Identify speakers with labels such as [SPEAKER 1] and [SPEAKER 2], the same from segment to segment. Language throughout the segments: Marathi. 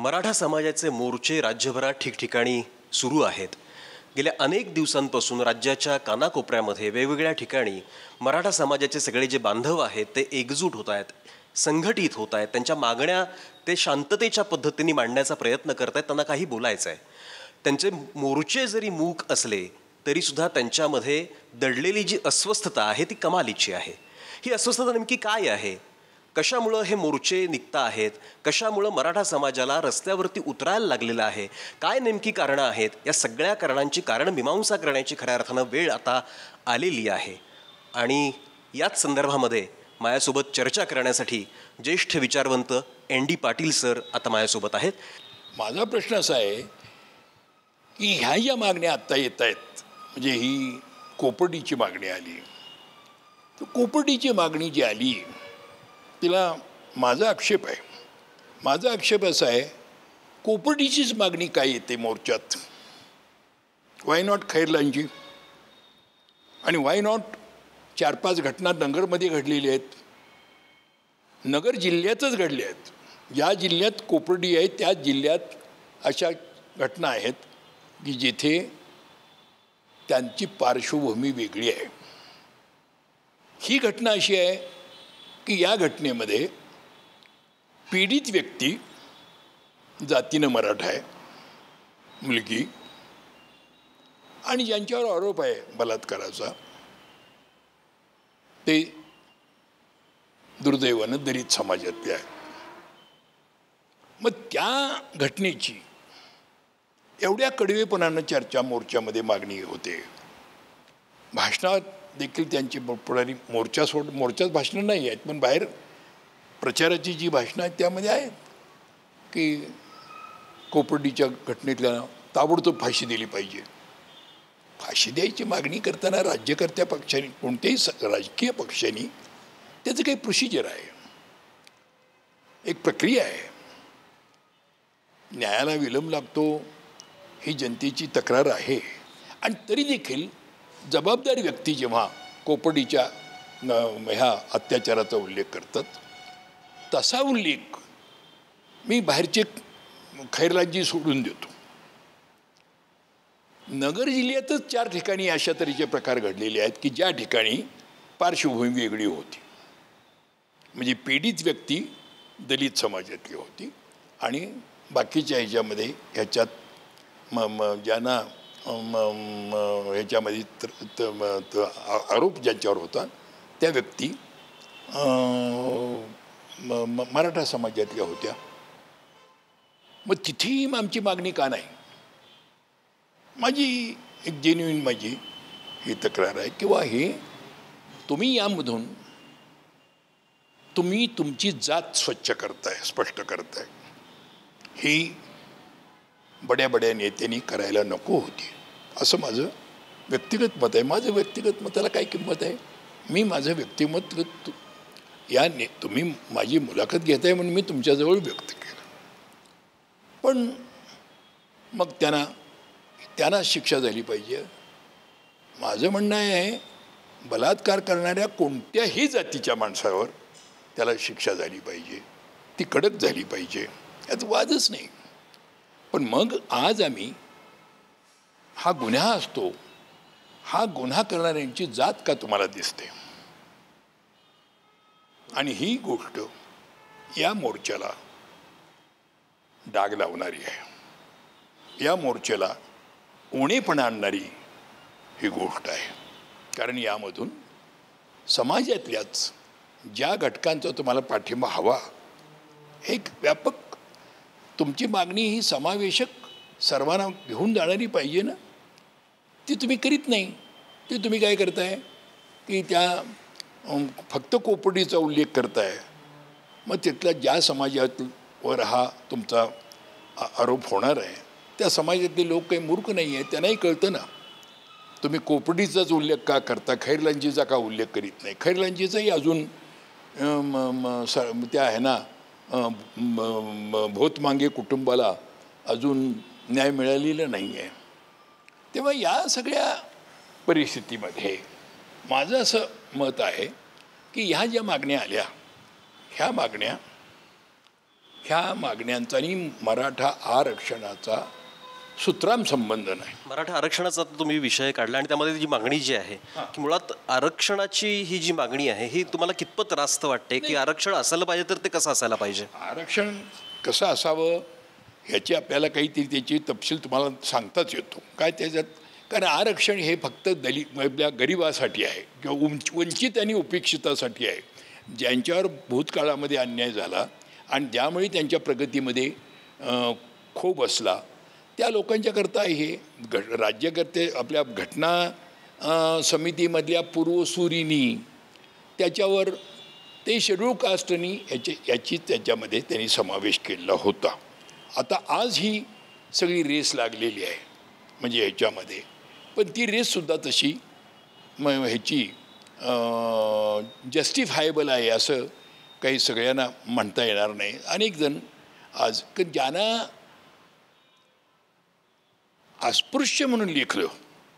[SPEAKER 1] मराठा समाजाचे मोर्चे राज्यभरात ठिकठिकाणी सुरू आहेत. गेल्या अनेक दिवसांपासून राज्याच्या कानाकोपऱ्यामध्ये वेगवेगळ्या ठिकाणी मराठा समाजाचे सगळे जे बांधव आहेत ते एकजूट होत आहेत, संघटित होत आहेत. त्यांच्या मागण्या ते शांततेच्या पद्धतीने मांडण्याचा प्रयत्न करत आहेत. त्यांना काही बोलायचं आहे. त्यांचे मोर्चे जरी मूक असले तरीसुद्धा त्यांच्यामध्ये दडलेली जी अस्वस्थता आहे ती कमालीची आहे. ही अस्वस्थता नेमकी काय आहे? कशामुळं हे मोर्चे निघता आहेत? कशामुळं मराठा समाजाला रस्त्यावरती उतरायला लागलेलं आहे? काय नेमकी कारणं आहेत? या सगळ्या कारणांची कारणमीमांसा करण्याची खऱ्या अर्थानं वेळ आता आलेली आहे. आणि याच संदर्भामध्ये माझ्यासोबत चर्चा करण्यासाठी ज्येष्ठ विचारवंत ND पाटील सर आता माझ्यासोबत आहेत.
[SPEAKER 2] माझा प्रश्न असा आहे की ह्या ज्या मागण्या आत्ता येत आहेत, म्हणजे ही कोपर्डीची मागणी आली, तर कोपर्डीची मागणी जी आली तिला माझा आक्षेप आहे. माझा आक्षेप असा आहे, कोपर्डीचीच मागणी काय येते मोर्चात? Why not Khairlanji? आणि वाय नॉट 4-5 घटना नगरमध्ये घडलेल्या आहेत, नगर जिल्ह्यातच घडल्या आहेत. ज्या जिल्ह्यात कोपर्डी आहे त्या जिल्ह्यात अशा घटना आहेत की जिथे त्यांची पार्श्वभूमी वेगळी आहे. ही घटना अशी आहे की या घटनेमध्ये पीडित व्यक्ती जातीनं मराठा आहे, मुलगी, आणि ज्यांच्यावर आरोप आहे बलात्काराचा ते दुर्दैवानं दलित समाजातले आहे. मग त्या घटनेची एवढ्या कडवेपणानं चर्चा मोर्चामध्ये मागणी होते. भाषणात देखील त्यांची पुढारी मोर्चात भाषणं नाही आहेत, पण बाहेर प्रचाराची जी भाषणं आहेत त्यामध्ये आहेत की कोपर्डीच्या घटनेतल्या ताबडतोब फाशी दिली पाहिजे. फाशी द्यायची मागणी करताना राज्यकर्त्या पक्षाने, कोणत्याही राजकीय पक्षाने त्याचं काही प्रोसिजर आहे, एक प्रक्रिया आहे. न्यायाला विलंब लागतो ही जनतेची तक्रार आहे. आणि तरी देखील जबाबदार व्यक्ती जेव्हा कोपर्डीच्या ह्या अत्याचाराचा उल्लेख करतात, तसा उल्लेख मी बाहेरचे खैरलांजी सोडून देतो. नगर जिल्ह्यातच 4 ठिकाणी अशा तऱ्हेचे प्रकार घडलेले आहेत की ज्या ठिकाणी पार्श्वभूमी वेगळी होती, म्हणजे पीडित व्यक्ती दलित समाजातली होती आणि बाकीच्या ह्याच्यामध्ये ह्याच्यात ज्यांना ह्याच्यामध्ये आरोप ज्यांच्यावर होता त्या व्यक्ती मराठा समाजातल्या होत्या. मग तिथेही आमची मागणी का नाही? माझी एक जेन्युइन माझी ही तक्रार आहे किंवा हे तुम्ही यामधून तुम्ही तुमची जात स्वच्छ करताय, स्पष्ट करताय. ही बड्या बड्या नेत्यांनी करायला नको होती असं माझं व्यक्तिगत मत आहे. माझं व्यक्तिगत मताला काय किंमत आहे? मी माझं व्यक्तिमत तुम्ही माझी मुलाखत घेताय म्हणून मी तुमच्याजवळ व्यक्त केलं. पण मग त्यांना शिक्षा झाली पाहिजे. माझं म्हणणं आहे, बलात्कार करणाऱ्या कोणत्याही जातीच्या माणसावर त्याला शिक्षा झाली पाहिजे, ती कडक झाली पाहिजे, यात वादच नाही. पण मग आज आम्ही हा गुन्हा असतो, हा गुन्हा करणाऱ्यांची जात का तुम्हाला दिसते? आणि ही गोष्ट या मोर्चाला डाग लावणारी आहे, या मोर्चाला उणेपणा आणणारी ही गोष्ट आहे. कारण यामधून समाजातल्याच ज्या घटकांचा तुम्हाला पाठिंबा हवा, एक व्यापक तुमची मागणी ही समावेशक सर्वांना घेऊन जाणारी पाहिजे ना, ती तुम्ही करीत नाही. ती तुम्ही काय करताय की त्या फक्त कोपर्डीचा उल्लेख करताय. मग तिथल्या ज्या समाजावर हा तुमचा आरोप होणार आहे त्या समाजातले लोक काही मूर्ख नाही आहेत, त्यांनाही कळतं ना. तुम्ही कोपर्डीचाच उल्लेख का करता, खैरलांजीचा का उल्लेख करीत नाही? खैरलांजीचाही अजून त्या आहे ना भोतमांगे कुटुंबाला अजून न्याय मिळालेला नाही आहे. तेव्हा या सगळ्या परिस्थितीमध्ये माझं असं मत आहे की ह्या ज्या मागण्या आल्या, ह्या मागण्या ह्या मागण्यांचा आणि मराठा आरक्षणाचा सुतराम संबंध नाही.
[SPEAKER 1] मराठा आरक्षणाचा आता तुम्ही विषय काढला आणि त्यामध्ये जी मागणी जी आहे की मुळात आरक्षणाची ही जी मागणी आहे ही तुम्हाला कितपत रास्त वाटते की आरक्षण असायला पाहिजे तर ते कसं असायला पाहिजे?
[SPEAKER 2] आरक्षण कसं असावं ह्याची आपल्याला काहीतरी त्याची तपशील तुम्हाला सांगताच येतो. काय त्याच्यात, कारण आरक्षण हे फक्त आपल्या गरिबासाठी आहे किंवा वंचित आणि उपेक्षितासाठी आहे, ज्यांच्यावर भूतकाळामध्ये अन्याय झाला आणि ज्यामुळे त्यांच्या प्रगतीमध्ये खो बसला त्या लोकांच्याकरता हे राज्यकर्ते आपल्या घटना समितीमधल्या पूर्वसुरीनी त्याच्यावर ते शेड्यूल कास्टनी याची त्याच्यामध्ये त्यांनी समावेश केलेला होता. आता आज ही सगळी रेस लागलेली आहे म्हणजे ह्याच्यामध्ये, पण ती रेससुद्धा तशी ह्याची जस्टिफायबल आहे असं काही सगळ्यांना म्हणता येणार नाही. अनेक जण आज ज्यांना अस्पृश्य म्हणून लेखलं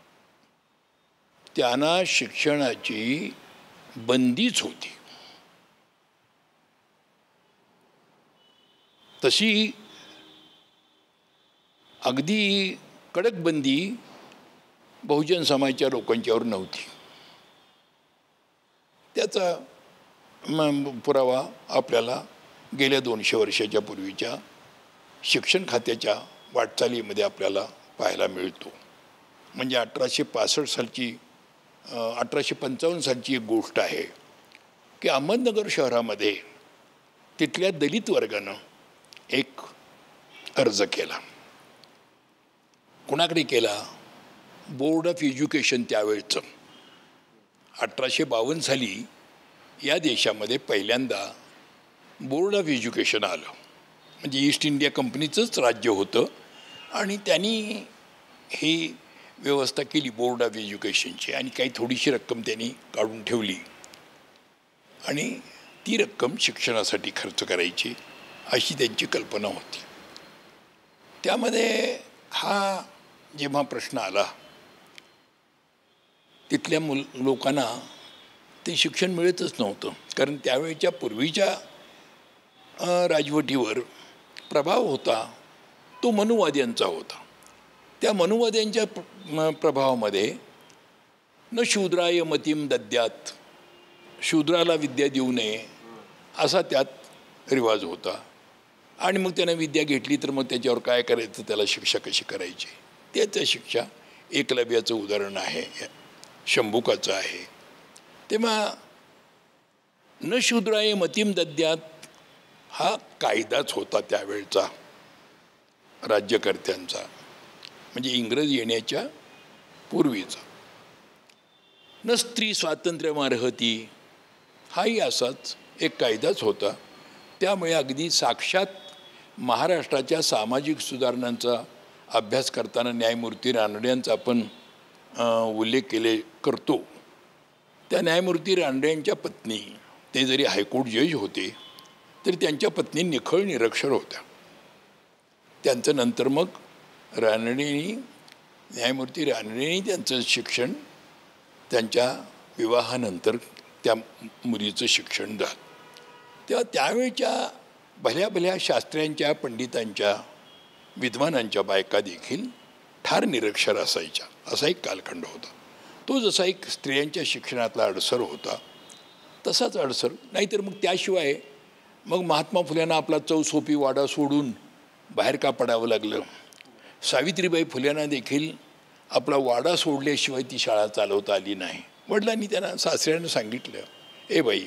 [SPEAKER 2] त्यांना शिक्षणाची बंदीच होती. तशी अगदी कडक बंदी बहुजन समाजाच्या लोकांच्यावर नव्हती. त्याचा पुरावा आपल्याला गेल्या 200 वर्षाच्या पूर्वीच्या शिक्षण खात्याच्या वाटचालीमध्ये आपल्याला पाहायला मिळतो. म्हणजे 1865 सालची 1855 सालची एक गोष्ट आहे की अहमदनगर शहरामध्ये तिथल्या दलित वर्गानं एक अर्ज केला. कुणाकडे केला? Board of education त्यावेळचं. 1852 साली या देशामध्ये पहिल्यांदा बोर्ड ऑफ एज्युकेशन आलं. म्हणजे ईस्ट इंडिया कंपनीचंच राज्य होतं आणि त्यांनी ही व्यवस्था केली बोर्ड ऑफ एज्युकेशनची आणि काही थोडीशी रक्कम त्यांनी काढून ठेवली आणि ती रक्कम शिक्षणासाठी खर्च करायची अशी त्यांची कल्पना होती. त्यामध्ये हा जेव्हा प्रश्न आला तिथल्या लोकांना ते शिक्षण मिळतच नव्हतं, कारण त्यावेळच्या पूर्वीच्या राजवटीवर प्रभाव होता तो मनुवाद्यांचा होता. त्या मनुवाद्यांच्या प्रभावामध्ये न शूद्राय मतिम दद्यात, शूद्राला विद्या देऊ नये असा त्यात रिवाज होता. आणि मग त्यानं विद्या घेतली तर मग त्याच्यावर काय करायचं, त्याला शिक्षा कशी करायची, त्याचं शिक्षा एकलव्याचं उदाहरण आहे, शंभुकाचं आहे. तेव्हा न शूद्राय मतिम दद्यात हा कायदाच होता त्यावेळचा राज्यकर्त्यांचा, म्हणजे इंग्रज येण्याच्या पूर्वीचा. न स्त्री स्वातंत्र्यमर्हती हाही असाच एक कायदाच होता. त्यामुळे अगदी साक्षात महाराष्ट्राच्या सामाजिक सुधारणांचा अभ्यास करताना न्यायमूर्ती रानडेंचा आपण उल्लेख करतो. त्या न्यायमूर्ती रानडेंच्या पत्नी, ते जरी हायकोर्ट जज होते तरी त्यांच्या पत्नी निखळ निरक्षर होत्या. त्यांचं नंतर मग न्यायमूर्ती रानडेंनी त्यांचं शिक्षण त्यांच्या विवाहानंतर त्या मुलीचं शिक्षण झालं. तेव्हा त्यावेळच्या भल्या भल्या शास्त्र्यांच्या, पंडितांच्या, विद्वानांच्या बायका देखील ठार निरक्षर असायच्या, असा एक कालखंड होता. तो जसा एक स्त्रियांच्या शिक्षणातला अडसर होता तसाच अडसर. नाहीतर मग त्याशिवाय मग महात्मा फुल्यांना आपला चौसोपी वाडा सोडून बाहेर का पडावं लागलं? सावित्रीबाई फुल्यांना देखील आपला वाडा सोडल्याशिवाय ती शाळा चालवता आली नाही. वडिलांनी त्यांना, सासऱ्यानं सांगितलं, ए बाई,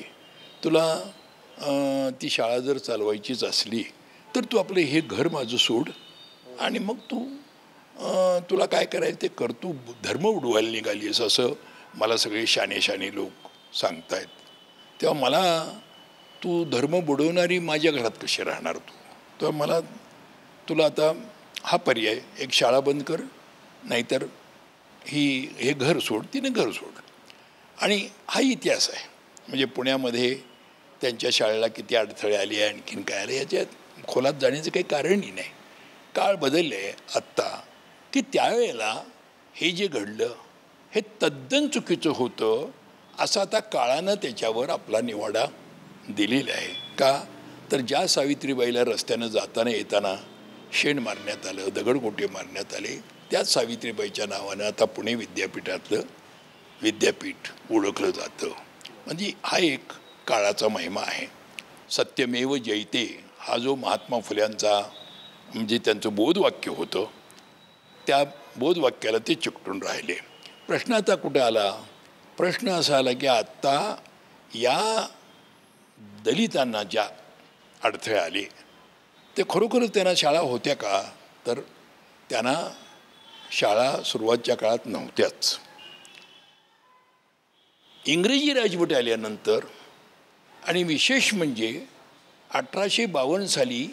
[SPEAKER 2] तुला ती शाळा जर चालवायचीच असली तर तू आपलं हे घर माझं सोड आणि मग तुला काय करायचं ते कर, तू धर्म उडवायला निघाली आहेस असं मला सगळे शाने लोक सांगतायत. तेव्हा मला तू धर्म बुडवणारी माझ्या घरात कशी राहणार तू? तेव्हा तुला आता हा पर्याय, एक शाळा बंद कर, नाहीतर हे घर सोड. तिने घर सोड. आणि हा इतिहास आहे. म्हणजे पुण्यामध्ये त्यांच्या शाळेला किती अडथळे आले, आणखीन काय आले, याच्यात खोलात जाण्याचं काही कारणही नाही. काळ बदलले आहे आत्ता, की त्यावेळेला हे जे घडलं हे तद्दन चुकीचं होतं असं आता काळानं त्याच्यावर आपला निवाडा दिलेला आहे. का तर ज्या सावित्रीबाईला रस्त्यानं जाताना येताना शेण मारण्यात आलं, दगडगोटे मारण्यात आले, त्याच सावित्रीबाईच्या नावानं आता पुणे विद्यापीठातलं विद्यापीठ ओळखलं जातं. म्हणजे हा एक काळाचा महिमा आहे. सत्यमेव जयते हा जो महात्मा फुल्यांचा म्हणजे त्यांचं बोधवाक्य होतं, त्या बोधवाक्याला ते चिकटून राहिले. प्रश्न आता कुठे आला? प्रश्न असा आला की आत्ता या दलितांना ज्या अडथळे आले ते खरोखरच त्यांना शाळा होत्या का? तर त्यांना शाळा सुरुवातच्या काळात नव्हत्याच. इंग्रजी राजवट आल्यानंतर आणि विशेष म्हणजे 1852 साली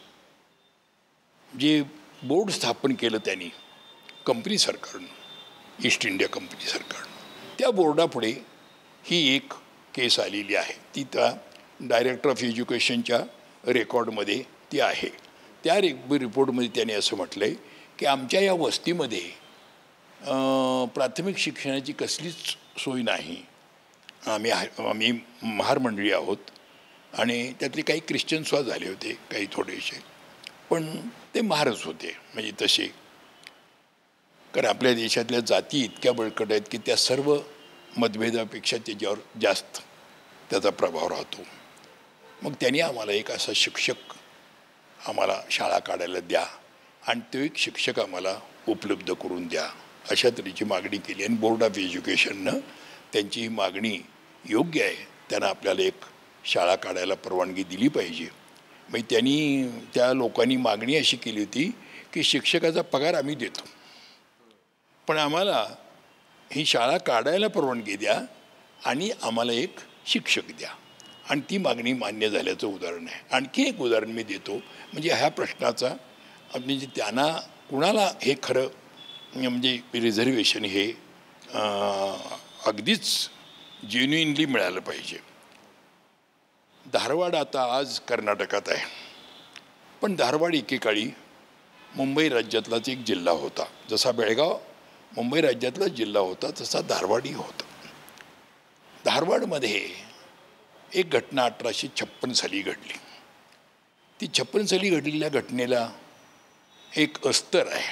[SPEAKER 2] जे बोर्ड स्थापन केलं त्यांनी कंपनी सरकारनं, ईस्ट इंडिया कंपनी सरकारनं, त्या बोर्डापुढे ही एक केस आलेली आहे. ती त्या डायरेक्टर ऑफ एज्युकेशनच्या रेकॉर्डमध्ये ती आहे. त्या रिपोर्टमध्ये त्याने असं म्हटलं आहे की आमच्या या वस्तीमध्ये प्राथमिक शिक्षणाची कसलीच सोय नाही. आम्ही महार मंडळी आहोत आणि त्यातले काही ख्रिश्चन सुद्धा झाले होते, काही थोडेसे, पण ते महारच होते म्हणजे तसे. कारण आपल्या देशातल्या जाती इतक्या बळकट आहेत की त्या सर्व मतभेदापेक्षा त्याच्यावर जास्त त्याचा प्रभाव राहतो. मग त्यांनी आम्हाला एक असा शिक्षक आम्हाला शाळा काढायला द्या आणि तो एक शिक्षक आम्हाला उपलब्ध करून द्या अशा तऱ्हेची मागणी केली. आणि बोर्ड ऑफ एज्युकेशननं त्यांची ही मागणी योग्य आहे, त्यांना आपल्याला एक शाळा काढायला परवानगी दिली पाहिजे. मग त्या लोकांनी मागणी अशी केली होती की शिक्षकाचा पगार आम्ही देतो, पण आम्हाला ही शाळा काढायला परवानगी द्या आणि आम्हाला एक शिक्षक द्या. आणि ती मागणी मान्य झाल्याचं उदाहरण आहे. आणखी एक उदाहरण मी देतो, म्हणजे ह्या प्रश्नाचा म्हणजे त्यांना कुणाला हे खरं म्हणजे रिझर्वेशन हे अगदीच जेन्युइनली मिळालं पाहिजे. धारवाड आता आज कर्नाटकात आहे, पण धारवाड एकेकाळी मुंबई राज्यातलाच एक जिल्हा होता. जसा बेळगाव मुंबई राज्यातला जिल्हा होता तसा धारवाडही होता. धारवाडमध्ये एक घटना 1856 साली घडली. ती 56 साली घडलेल्या घटनेला एक अस्तर आहे.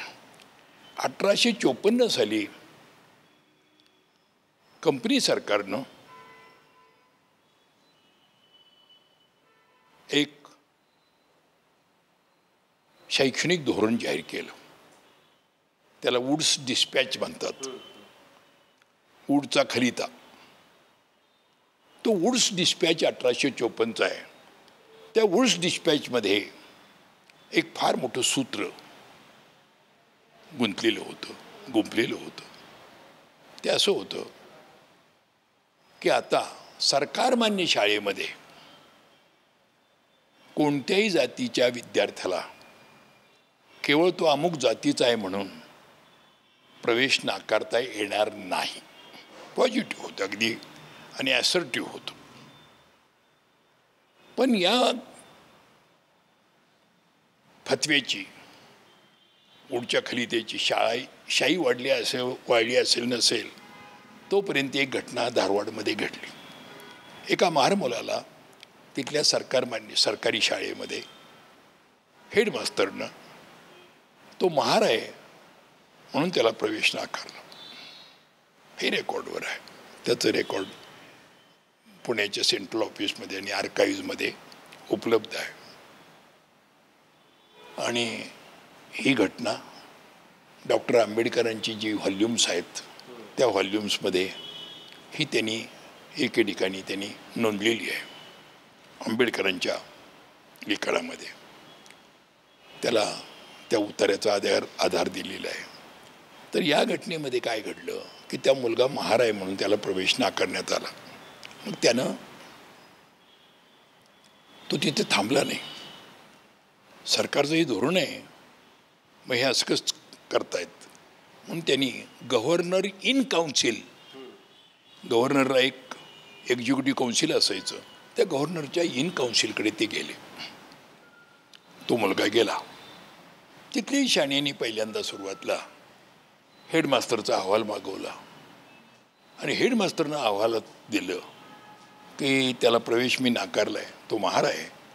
[SPEAKER 2] 1854 साली कंपनी सरकारनं एक शैक्षणिक धोरण जाहीर केलं. त्याला वुड्स डिस्पॅच म्हणतात, वुडचा खलिता. तो वुड्स डिस्पॅच 1854चा आहे. त्या वुड्स डिस्पॅचमध्ये एक फार मोठं सूत्र गुंतलेलं होतं. ते असं होतं की आता सरकारमान्य शाळेमध्ये कोणत्याही जातीच्या विद्यार्थ्याला केवळ तो अमुक जातीचा आहे म्हणून प्रवेश नाकारता येणार नाही. पॉझिटिव्ह होतं अगदी आणि ॲसर्टिव्ह होतं. पण या फतवेची, पुढच्या खलितेची शाही वाढली असेल नसेल तोपर्यंत एक घटना धारवाडमध्ये घडली. एका महार मुलाला तिथल्या सरकारी शाळेमध्ये हेडमास्तरनं तो महार आहे म्हणून त्याला प्रवेश नाकारला. हे रेकॉर्डवर आहे. त्याचं रेकॉर्ड पुण्याच्या सेंट्रल ऑफिसमध्ये आणि आर्काईव्हमध्ये उपलब्ध आहे. आणि ही घटना डॉक्टर आंबेडकरांची जी व्हॉल्यूम्स आहेत त्या व्हॉल्यूम्समध्ये ही त्यांनी एके ठिकाणी त्यांनी नोंदलेली आहे. आंबेडकरांच्या लिखाणामध्ये त्याला त्या उतार्याचा आधार दिलेला आहे. तर या घटनेमध्ये काय घडलं की त्या मुलगा महार आहे म्हणून त्याला प्रवेश नाकारण्यात आला. मग त्यानं तो तिथे थांबला नाही. सरकारचं हे धोरण आहे, मग हे असं कसं करतायत म्हणून त्यांनी गव्हर्नर इन काउन्सिल, गव्हर्नरला एक एक्झिक्युटिव्ह काउन्सिल असायचं, त्या गव्हर्नरच्या इन काउन्सिलकडे ते गेले. तो मुलगा गेला. तिथल्याही शाण्यानी पहिल्यांदा सुरुवातला हेडमास्तरचा अहवाल मागवला आणि हेडमास्तरनं अहवालात दिलं की त्याला प्रवेश मी नाकारला आहे, तो महार आहे,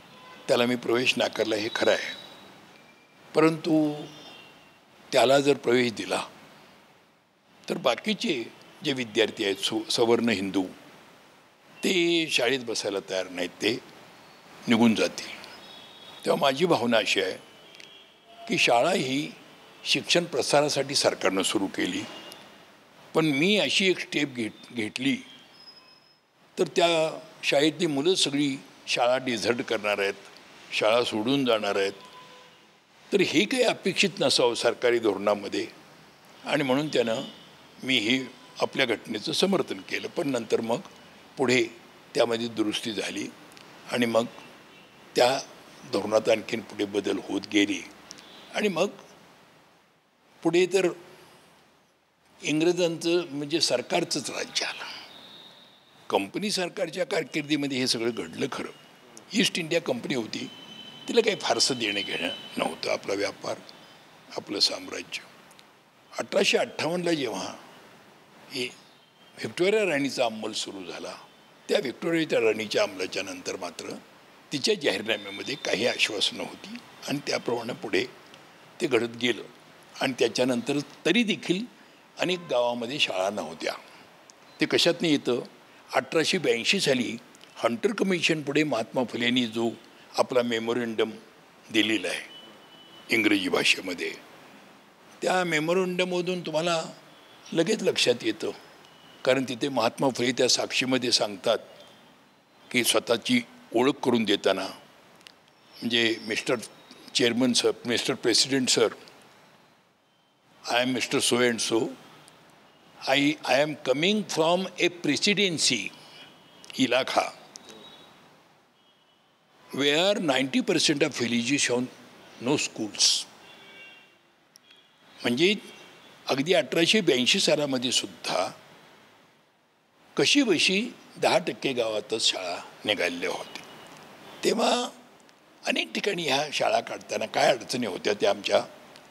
[SPEAKER 2] त्याला मी प्रवेश नाकारला हे खरं आहे. परंतु त्याला जर प्रवेश दिला तर बाकीचे जे विद्यार्थी आहेत सवर्ण हिंदू ते शाळेत बसायला तयार नाहीत, ते निघून जातील. तेव्हा माझी भावना अशी आहे की शाळा ही शिक्षण प्रसारासाठी सरकारनं सुरू केली, पण मी अशी एक स्टेप घेतली तर त्या शाळेतली मुलं सगळी शाळा डिझर्ट करणार आहेत, शाळा सोडून जाणार आहेत. तर हे काही अपेक्षित नसावं सरकारी धोरणामध्ये, आणि म्हणून त्यानं मी ही आपल्या घटनेचं समर्थन केलं. पण नंतर मग पुढे त्यामध्ये दुरुस्ती झाली आणि मग त्या धोरणात आणखीन पुढे बदल होत गेले. आणि मग पुढे तर इंग्रजांचं म्हणजे सरकारचंच राज्य आलं. कंपनी सरकारच्या कारकिर्दीमध्ये हे सगळं घडलं खरं. ईस्ट इंडिया कंपनी होती, तिला काही फारसं देणं घेणं नव्हतं. आपला व्यापार, आपलं साम्राज्य. 1858ला जेव्हा हे व्हिक्टोरिया राणीचा अंमल सुरू झाला, त्या व्हिक्टोरिया राणीच्या अंमलाच्या नंतर मात्र तिच्या जाहीरनाम्यामध्ये काही आश्वासनं होती आणि त्याप्रमाणे पुढे ते घडत गेलं. आणि त्याच्यानंतर तरी देखील अनेक गावामध्ये शाळा नव्हत्या. ते कशातनं येतं? 1882 साली हंटर कमिशन पुढे महात्मा फुलेंनी जो आपला मेमोरंडम दिलेला आहे इंग्रजी भाषेमध्ये, त्या मेमोरंडममधून तुम्हाला लगेच लक्षात येतं. कारण तिथे महात्मा फुले त्या साक्षीमध्ये सांगतात की स्वतःची ओळख करून देताना, म्हणजे mister chairman sir, mister president sir, I am mister so and so, I am coming from a presidency इलाखा where 90% of villages have no schools. म्हणजे अगदी 1882 सालामध्ये सुद्धा कशी बशी 10% गावातच शाळा निघालेल्या होत्या. तेव्हा अनेक ठिकाणी ह्या शाळा काढताना काय अडचणी होत्या त्या आमच्या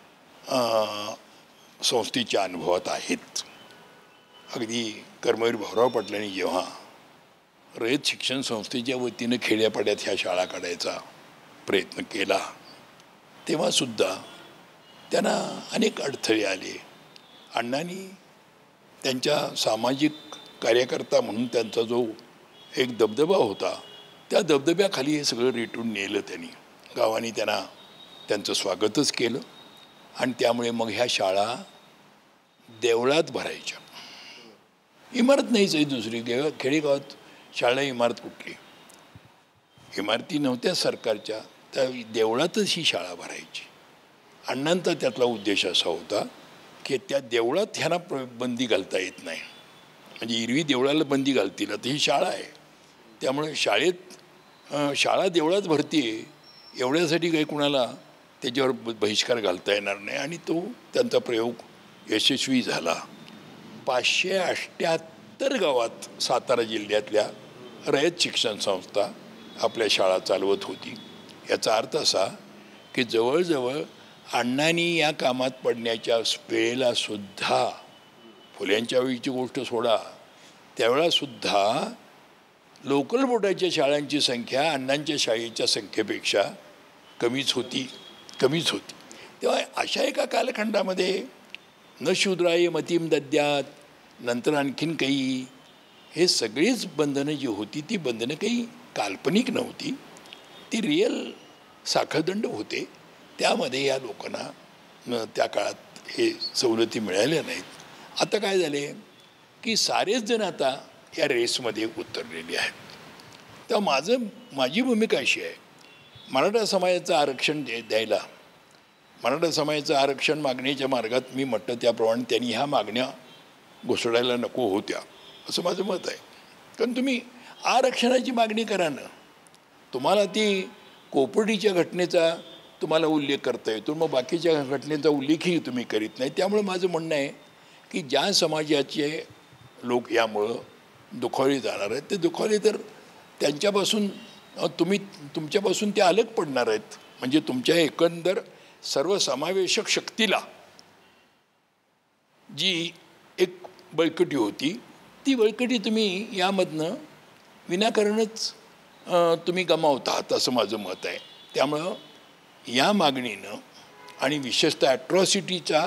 [SPEAKER 2] संस्थेच्या अनुभवात आहेत. अगदी कर्मवीर भाऊराव पाटलांनी जेव्हा रयत शिक्षण संस्थेच्या वतीनं खेड्यापाड्यात ह्या शाळा काढायचा प्रयत्न केला, तेव्हासुद्धा त्यांना अनेक अडथळे आले. अण्णांनी त्यांच्या सामाजिक कार्यकर्ता म्हणून त्यांचा जो एक दबदबा होता, त्या दबदब्याखाली हे सगळं रेटून नेलं त्यांनी. गावाने त्यांचं स्वागतच केलं आणि त्यामुळे मग ह्या शाळा देवळात भरायच्या. इमारत नाहीच आहे दुसरी. खेडेगावात शाळा इमारत कुठली? इमारती नव्हत्या सरकारच्या, त्या देवळातच ही शाळा भरायची. अण्णांचा त्यातला उद्देश असा होता की त्या देवळात ह्यांना बंदी घालता येत नाही. म्हणजे एरवी देवळाला बंदी घालतील, आता ही शाळा आहे, त्यामुळे शाळा देवळात भरते एवढ्यासाठी काही कुणाला त्याच्यावर बहिष्कार घालता येणार नाही. आणि तो त्यांचा प्रयोग यशस्वी झाला. 578 गावात सातारा जिल्ह्यातल्या रयत शिक्षण संस्था आपल्या शाळा चालवत होती. याचा अर्थ असा की जवळजवळ अण्णांनी या कामात पडण्याच्या वेळेला सुद्धा, फुल्यांच्या वेळीची गोष्ट सोडा, त्यावेळेलासुद्धा लोकल बोर्डाच्या शाळांची संख्या अण्णांच्या शाळेच्या संख्येपेक्षा कमीच होती. तेव्हा अशा एका कालखंडामध्ये न शूद्राय मतीम दद्यात, नंतर आणखीन काही, हे सगळीच बंधनं जी होती ती बंधनं काही काल्पनिक नव्हती, ती रिअल साखळदंड होते. त्यामध्ये या लोकांना त्या काळात हे सवलती मिळाल्या नाहीत. आता काय झाले की सारेच जण आता या रेसमध्ये उतरलेले आहेत. तेव्हा माझी भूमिका अशी आहे, मराठा समाजाचं आरक्षण द्यायला, मराठा समाजाचं आरक्षण मागण्याच्या मार्गात मी म्हटलं त्याप्रमाणे त्यांनी ह्या मागण्या घुसडायला नको होत्या असं माझं मत आहे. कारण तुम्ही आरक्षणाची मागणी करा ना, तुम्हाला ती कोपर्डीच्या घटनेचा तुम्हाला उल्लेख करता येतो, मग बाकीच्या घटनेचा उल्लेखही तुम्ही करीत नाही. त्यामुळे माझं म्हणणं आहे की ज्या समाजाचे लोक यामुळं दुखावले जाणार आहेत, ते दुखावले तर त्यांच्यापासून तुमच्यापासून ते अलग पडणार आहेत. म्हणजे तुमच्या एकंदर सर्वसमावेशक शक्तीला जी एक बळकटी होती, ती बळकटी तुम्ही यामधनं विनाकारणच तुम्ही गमावतात असं माझं मत आहे. त्यामुळं या मागणीनं आणि विशेषतः ॲट्रॉसिटीचा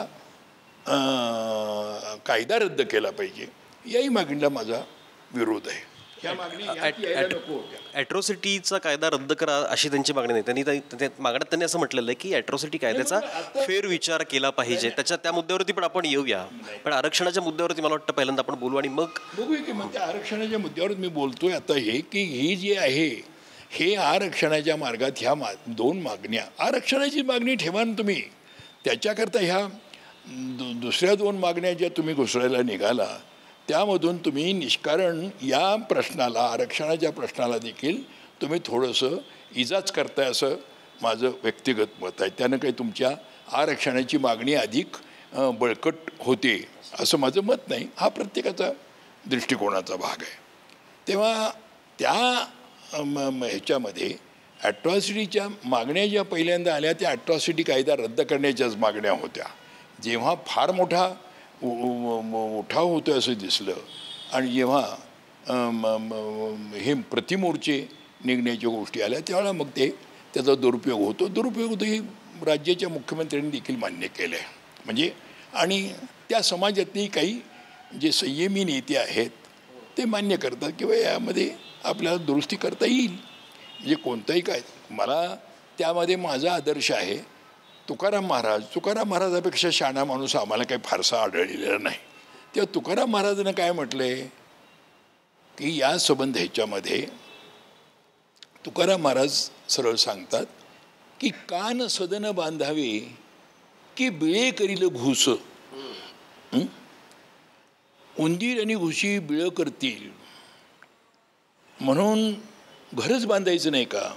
[SPEAKER 2] कायदा रद्द केला पाहिजे, याही मागणीला माझा विरोध आहे. ह्या मागणी यात यायला नको होत्या.
[SPEAKER 1] ॲट्रॉसिटीचा कायदा रद्द करा अशी त्यांची मागणी नाही. मागण्यात त्यांनी असं म्हटलेलं आहे की ॲट्रॉसिटी कायद्याचा फेरविचार केला पाहिजे. त्या मुद्द्यावरती पण आपण येऊया. पण आरक्षणाच्या मुद्द्यावरती मला वाटतं पहिल्यांदा आपण बोलू आणि मग
[SPEAKER 2] बघूया की मग त्या आरक्षणाच्या मुद्द्यावर मी बोलतोय आता हे की ही जी आहे हे आरक्षणाच्या मार्गात ह्या दोन मागण्या, आरक्षणाची मागणी ठेवा ना तुम्ही, त्याच्याकरता ह्या दुसऱ्या दोन मागण्या ज्या तुम्ही घुसळायला निघाला त्यामधून तुम्ही निष्कारण या प्रश्नाला, आरक्षणाच्या प्रश्नाला देखील तुम्ही थोडंसं इजाच करताय असं माझं व्यक्तिगत मत आहे. त्यानं काही तुमच्या आरक्षणाची मागणी अधिक बळकट होते असं माझं मत नाही. हा प्रत्येकाचा दृष्टिकोनाचा भाग आहे. तेव्हा त्या ह्याच्यामध्ये ॲट्रॉसिटीच्या मागण्या ज्या पहिल्यांदा आल्या त्या ॲट्रॉसिटी कायदा रद्द करण्याच्याच मागण्या होत्या. जेव्हा फार मोठा उठाव होतो असं दिसलं आणि जेव्हा हे प्रतिमोर्चे निघण्याच्या गोष्टी आल्या त्यावेळेला मग त्याचा दुरुपयोग होतो हे राज्याच्या मुख्यमंत्र्यांनी देखील मान्य केलं आहे. म्हणजे आणि त्या समाजातली काही जे संयमी नेते आहेत ते मान्य करतात किंवा यामध्ये आपल्याला दुरुस्ती करता येईल. म्हणजे कोणतंही काय, मला त्यामध्ये माझा आदर्श आहे तुकाराम महाराजापेक्षा शहाणा माणूस आम्हाला काही फारसा आढळलेला नाही. तेव्हा तुकाराम महाराजांना काय म्हटलं आहे की या संबंध ह्याच्यामध्ये तुकाराम महाराज सरळ सांगतात की कान सदन बांधावे की बिळे करील घुस, उंदीर आणि घुशी बिळं करतील म्हणून घरच बांधायचं नाही का?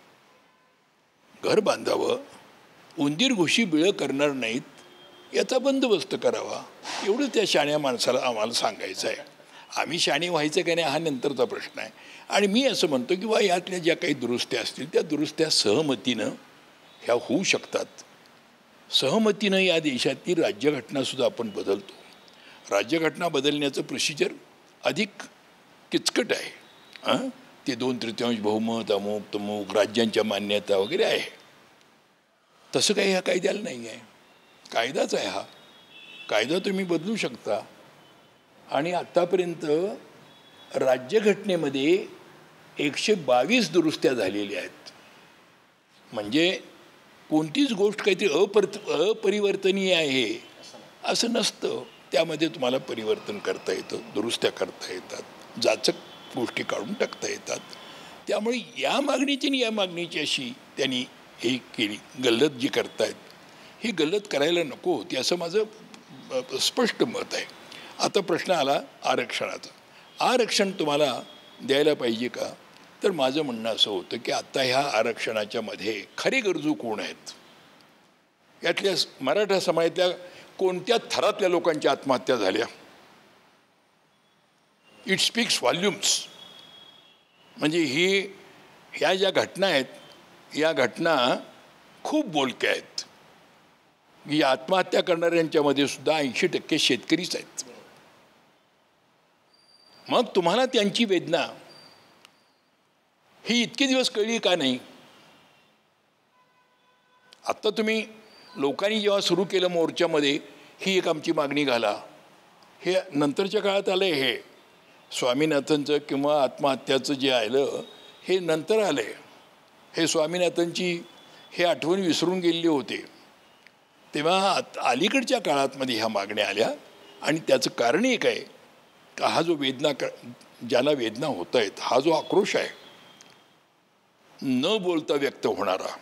[SPEAKER 2] घर बांधावं, उंदीर घुशी बिळं करणार नाहीत याचा बंदोबस्त करावा, एवढं त्या शाण्या माणसाला आम्हाला सांगायचं आहे. आम्ही शाणे व्हायचं का नाही हा नंतरचा प्रश्न आहे. आणि मी असं म्हणतो की बा यातल्या ज्या काही दुरुस्त्या असतील त्या दुरुस्त्या सहमतीनं ह्या होऊ शकतात. सहमतीनं या देशातली राज्यघटनासुद्धा आपण बदलतो. राज्यघटना बदलण्याचं प्रोसिजर अधिक किचकट आहे. ते 2/3 बहुमत, अमुक तमुक, राज्यांच्या मान्यता वगैरे आहे. तसं काही ह्या कायद्याला नाही आहे. कायदाच आहे हा. कायदा तुम्ही बदलू शकता. आणि आत्तापर्यंत राज्यघटनेमध्ये 122 दुरुस्त्या झालेल्या आहेत. म्हणजे कोणतीच गोष्ट काहीतरी अपरिवर्तनीय आहे असं नसतं. त्यामध्ये तुम्हाला परिवर्तन करता येतं, दुरुस्त्या करता येतात, जाचक गोष्टी काढून टाकता येतात. त्यामुळे या मागणीची आणि या मागणीची अशी त्यांनी हे केली गल्लत जी करतायत ही गल्लत करायला नको होती असं माझं स्पष्ट मत आहे. आता प्रश्न आला आरक्षणाचा. आरक्षण तुम्हाला द्यायला पाहिजे का? तर माझं म्हणणं असं होतं की आत्ता ह्या आरक्षणाच्या मध्ये खरे गरजू कोण आहेत? यातल्या मराठा समाजातल्या कोणत्या थरातल्या लोकांच्या आत्महत्या झाल्या? It speaks volumes. म्हणजे ह्या ज्या घटना आहेत या घटना खूप बोलक्या आहेत. या आत्महत्या करणाऱ्यांच्यामध्ये सुद्धा 80% शेतकरीच आहेत. मग तुम्हाला त्यांची वेदना ही इतके दिवस कळली का नाही? आत्ता तुम्ही लोकांनी जेव्हा सुरू केलं मोर्चामध्ये ही एक आमची मागणी घाला, हे नंतरच्या काळात आलं. हे स्वामीनाथनचं किंवा आत्महत्याचं जे आलं हे नंतर आलं आहे. हे स्वामीनाथनची हे आठवण विसरून गेलेले होते. तेव्हा अलीकडच्या काळातमध्ये ह्या मागण्या आल्या आणि त्याचं कारण एक आहे का हा जो ज्याला वेदना होत आहेत, हा जो आक्रोश आहे न बोलता व्यक्त होणारा,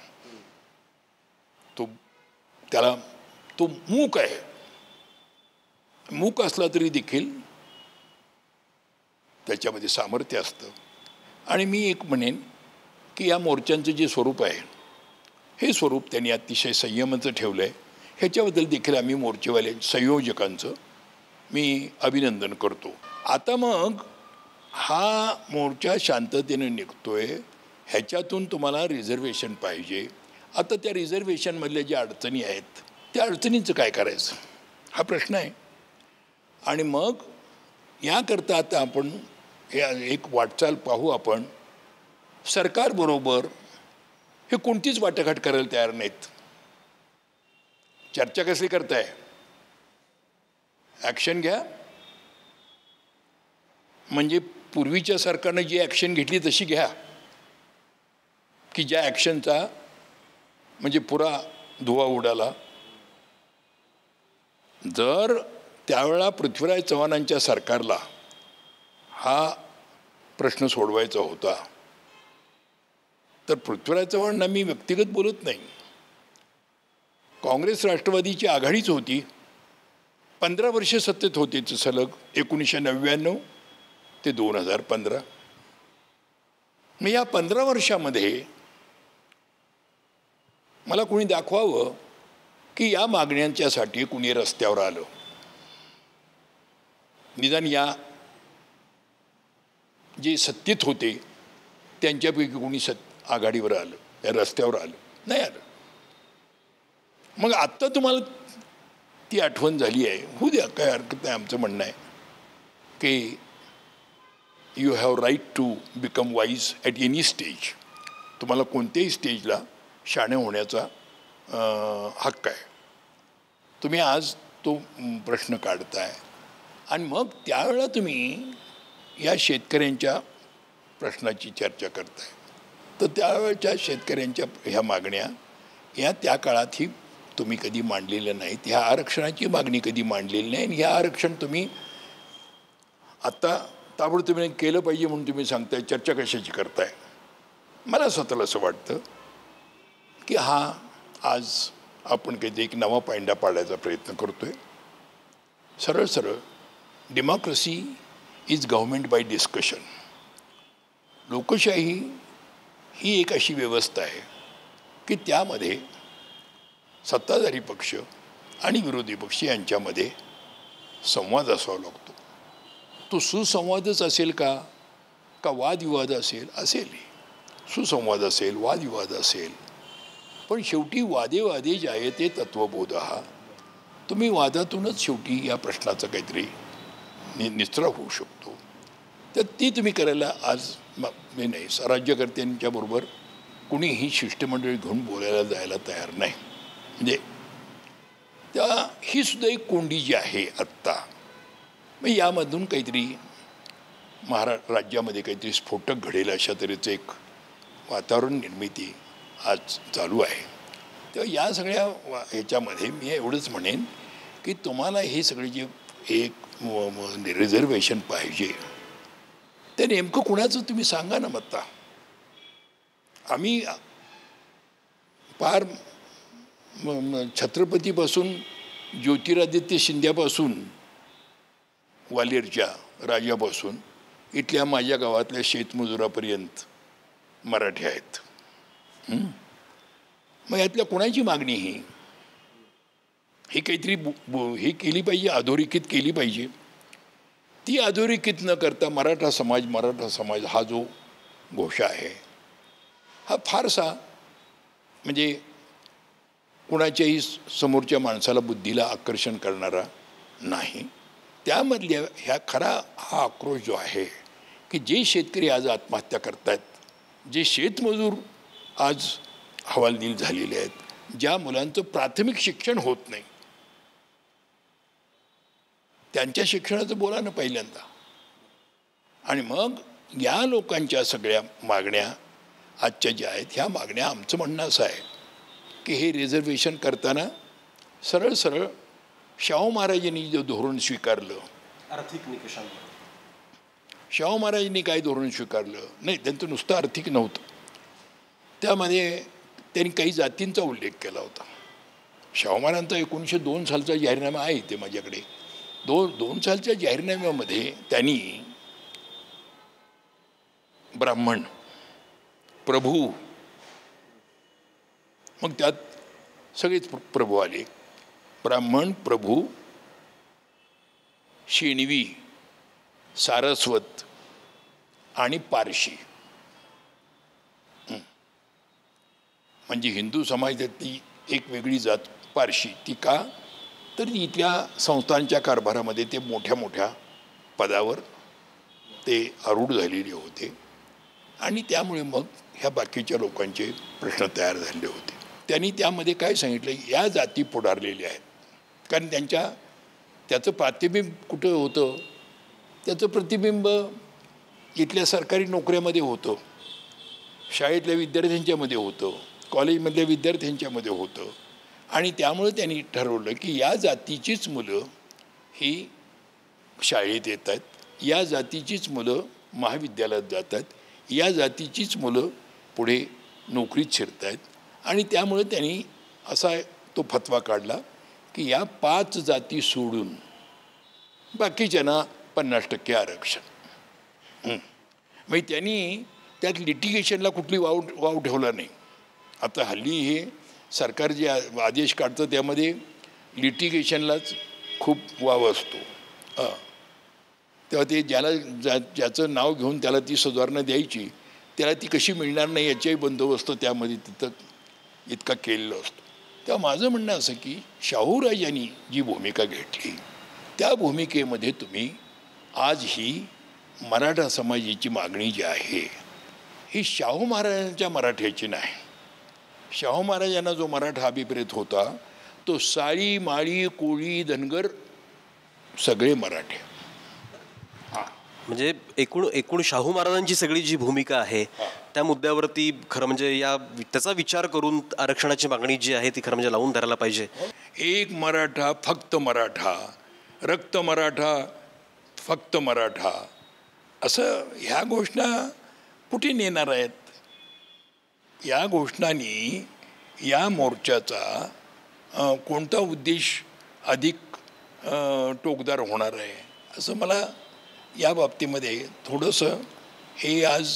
[SPEAKER 2] तो मूक आहे. मूक असला तरी देखील त्याच्यामध्ये सामर्थ्य असतं. आणि मी एक म्हणेन की या मोर्चांचं जे स्वरूप आहे हे स्वरूप त्यांनी अतिशय संयमाचं ठेवलं आहे. ह्याच्याबद्दल देखील आम्ही मोर्चेवाले संयोजकांचं मी अभिनंदन करतो. आता मग हा मोर्चा शांततेने निघतोय, ह्याच्यातून तुम्हाला रिझर्वेशन पाहिजे. आता त्या रिझर्वेशनमधल्या ज्या अडचणी आहेत त्या अडचणींचं काय करायचं हा प्रश्न आहे. आणि मग याकरता आता आपण एक वाटचाल पाहू आपण सरकारबरोबर हे कोणतीच वाटाघाट करायला तयार नाहीत. चर्चा कसली करताय? ॲक्शन घ्या. म्हणजे पूर्वीच्या सरकारनं जी ॲक्शन घेतली तशी घ्या, की ज्या ॲक्शनचा म्हणजे पुरा धुवा उडाला. जर त्यावेळेला पृथ्वीराज चव्हाणांच्या सरकारला हा प्रश्न सोडवायचा होता, तर पृथ्वीराज चव्हाणांना मी व्यक्तिगत बोलत नाही, काँग्रेस राष्ट्रवादीची आघाडीच होती. 15 वर्षे सत्तेत होते सलग 1999 ते 2015. मग या 15 वर्षामध्ये मला कोणी दाखवावं की या मागण्यांच्यासाठी कुणी रस्त्यावर आलं. निदान या जे सत्तेत होते त्यांच्यापैकी कोणी आघाडीवर आलं, या रस्त्यावर आलं नाही आलं. मग आत्ता तुम्हाला ती आठवण झाली आहे, होऊ द्या, काय हरकत नाही. आमचं म्हणणं आहे की you have right to become wise at any stage. तुम्हाला कोणत्याही स्टेजला शाणे होण्याचा हक्क आहे. तुम्ही आज तो प्रश्न काढताय आणि मग त्यावेळेला तुम्ही या शेतकऱ्यांच्या प्रश्नाची चर्चा करताय. तर त्यावेळेच्या शेतकऱ्यांच्या ह्या मागण्या या त्या काळातही तुम्ही कधी मांडलेल्या नाहीत. ह्या आरक्षणाची मागणी कधी मांडलेली नाही. आणि ह्या आरक्षण तुम्ही आत्ता ताबडतोबीने केलं पाहिजे म्हणून तुम्ही सांगताय. चर्चा कशाची करताय? मला स्वतःला असं वाटतं की आज आपण काहीतरी एक नवा पायंडा पाडायचा प्रयत्न करतोय. सरळ सरळ democracy is government by discussion. लोकशाही ही एक अशी व्यवस्था आहे की त्यामध्ये सत्ताधारी पक्ष आणि विरोधी पक्ष यांच्यामध्ये संवाद असावा लागतो. तो सुसंवादच असेल का वादविवाद असेल सुसंवाद असेल, वादविवाद असेल, पण शेवटी वादे जे आहे ते तत्वबोध. तुम्ही वादातूनच शेवटी या प्रश्नाचा काहीतरी निस्तार होऊ शकतो. तर ती तुम्ही करायला आज मी नाही, राज्यकर्त्यांच्या बरोबर कुणीही शिष्टमंडळी घेऊन बोलायला जायला तयार नाही. म्हणजे ही सुद्धा एक कोंडी जी आहे आत्ता, मग यामधून काहीतरी राज्यामध्ये काहीतरी स्फोटक घडेल अशा तऱ्हेचं एक वातावरण निर्मिती आज चालू आहे. तेव्हा या सगळ्या ह्याच्यामध्ये मी एवढंच म्हणेन की तुम्हाला हे सगळे जे एक रिझर्वेशन पाहिजे ते नेमकं कुणाचं तुम्ही सांगा ना. मत्ता आम्ही पार छत्रपतीपासून ज्योतिरादित्य शिंद्यापासून ग्वाल्हेरच्या राजापासून इथल्या माझ्या गावातल्या शेतमजुरापर्यंत मराठी आहेत. मग यातल्या कोणाची मागणी ही काहीतरी हे केली पाहिजे, अधोरेखित केली पाहिजे. ती अधोरेखित न करता मराठा समाज हा जो घोषा आहे हा फारसा म्हणजे कुणाच्याही समोरच्या माणसाला बुद्धीला आकर्षण करणारा नाही. त्यामधल्या हा आक्रोश जो आहे की जे शेतकरी आज आत्महत्या करतायत, जे शेतमजूर आज हवालदिल झालेले आहेत, ज्या मुलांचं प्राथमिक शिक्षण होत नाही त्यांच्या शिक्षणाचं बोला ना पहिल्यांदा. आणि मग या लोकांच्या सगळ्या मागण्या आजच्या ज्या आहेत ह्या मागण्या, आमचं म्हणणं असं आहे की हे रिझर्वेशन करताना सरळ सरळ शाहू महाराजांनी जे धोरण स्वीकारलं,
[SPEAKER 1] आर्थिक निकषांवर
[SPEAKER 2] शाहू महाराजांनी काय धोरण स्वीकारलं नाही, त्यांचं नुसतं आर्थिक नव्हतं. त्यामध्ये त्यांनी काही जातींचा उल्लेख केला होता. शाहू महाराजांचा 1902 सालचा जाहीरनामा आहे ते माझ्याकडे. 2 सालच्या जाहीरनाम्यामध्ये त्यांनी ब्राह्मण, प्रभू, मग त्यात सगळेच प्रभू आले. ब्राह्मण, प्रभू, शेणवी, सारस्वत आणि पारशी. म्हणजे हिंदू समाजातली एक वेगळी जात पारशी. ती का तर इथल्या संस्थांच्या कारभारामध्ये ते मोठ्या मोठ्या पदावर ते आरूढ झालेले होते आणि त्यामुळे मग ह्या बाकीच्या लोकांचे प्रश्न तयार झाले होते. त्यांनी त्यामध्ये काय सांगितलं, या जाती पुढारलेल्या आहेत. कारण त्याचं प्रतिबिंब कुठं होतं, त्याचं प्रतिबिंब इथल्या सरकारी नोकऱ्यामध्ये होतं, शाळेतल्या विद्यार्थ्यांच्यामध्ये होतं, कॉलेजमधल्या विद्यार्थ्यांच्यामध्ये होतं. आणि त्यामुळे त्यांनी ठरवलं की या जातीचीच मुलं ही शाळेत येत आहेत, या जातीचीच मुलं महाविद्यालयात जातात, या जातीचीच मुलं पुढे नोकरीत शिरत आहेत. आणि त्यामुळे त्यांनी असा तो फतवा काढला की या 5 जाती सोडून बाकीच्यांना 50% आरक्षण. मग त्यांनी त्यात लिटिगेशनला कुठली वाव ठेवला नाही. आता हल्ली हे सरकार जे आदेश काढतं त्यामध्ये लिटिगेशनलाच खूप वाव असतो. तेव्हा ते ज्याचं नाव घेऊन त्याला ती सुधारणा द्यायची, त्याला ती कशी मिळणार नाही याचाही बंदोबस्त त्यामध्ये तिथं इतका केलेला असतो. तेव्हा माझं म्हणणं असं की शाहूराजांनी जी भूमिका घेतली त्या भूमिकेमध्ये तुम्ही आज ही मराठा समाजाची मागणी जी आहे ही शाहू महाराजांच्या मराठ्याची नाही. शाहू महाराजांना जो मराठा अभिप्रेत होता तो साळी, माळी, कोळी, धनगर सगळे मराठे.
[SPEAKER 1] म्हणजे एकूण शाहू महाराजांची सगळी जी भूमिका आहे त्या मुद्द्यावरती खरं म्हणजे त्याचा विचार करून आरक्षणाची मागणी जी आहे ती खरं म्हणजे लावून धरायला पाहिजे.
[SPEAKER 2] एक मराठा फक्त मराठा, रक्त मराठा फक्त मराठा, असं ह्या घोषणा कुठे नेणार आहेत? या घोषणांनी या मोर्चाचा कोणता उद्देश अधिक टोकदार होणार आहे असं मला या बाबतीमध्ये थोडंसं हे आज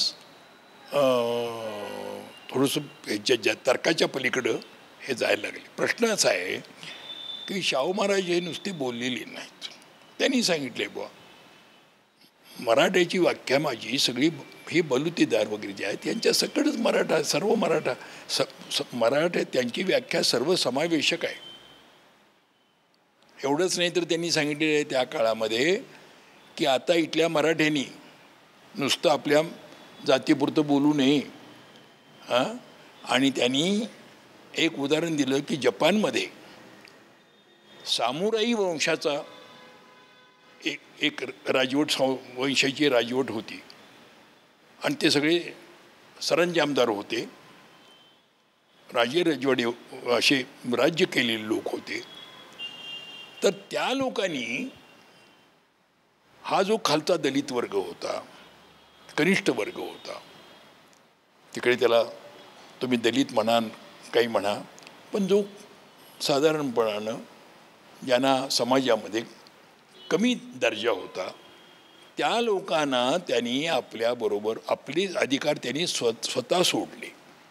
[SPEAKER 2] थोडंसं ह्याच्या तर्काच्या पलीकडं हे जायला लागले. प्रश्न असा आहे की शाहू महाराज हे नुसते बोललेले नाहीत. त्यांनी सांगितले बुवा मराठ्याची व्याख्या माझी सगळी हे बलुतेदार वगैरे जे आहेत यांच्या सकटच मराठा, सर्व मराठा मराठा त्यांची व्याख्या सर्वसमावेशक आहे. एवढंच नाही तर त्यांनी सांगितलेलं आहे त्या काळामध्ये की आता इथल्या मराठ्यांनी नुसतं आपल्या जातीपुरतं बोलू नये. आणि त्यांनी एक उदाहरण दिलं की जपानमध्ये सामुराई वंशाचा एक राजवट वंशाची राजवट होती आणि ते सगळे सरंजामदार होते, राजे रजवाडे असे राज्य केलेले लोक होते. तर त्या लोकांनी हा जो खालचा दलित वर्ग होता, कनिष्ठ वर्ग होता, तिकडे त्याला तुम्ही दलित म्हणा काही म्हणा, पण जो साधारणपणानं ज्यांना समाजामध्ये कमी दर्जा होता त्या लोकांना त्यांनी आपल्याबरोबर आपले अधिकार त्यांनी स्वतः सोडले.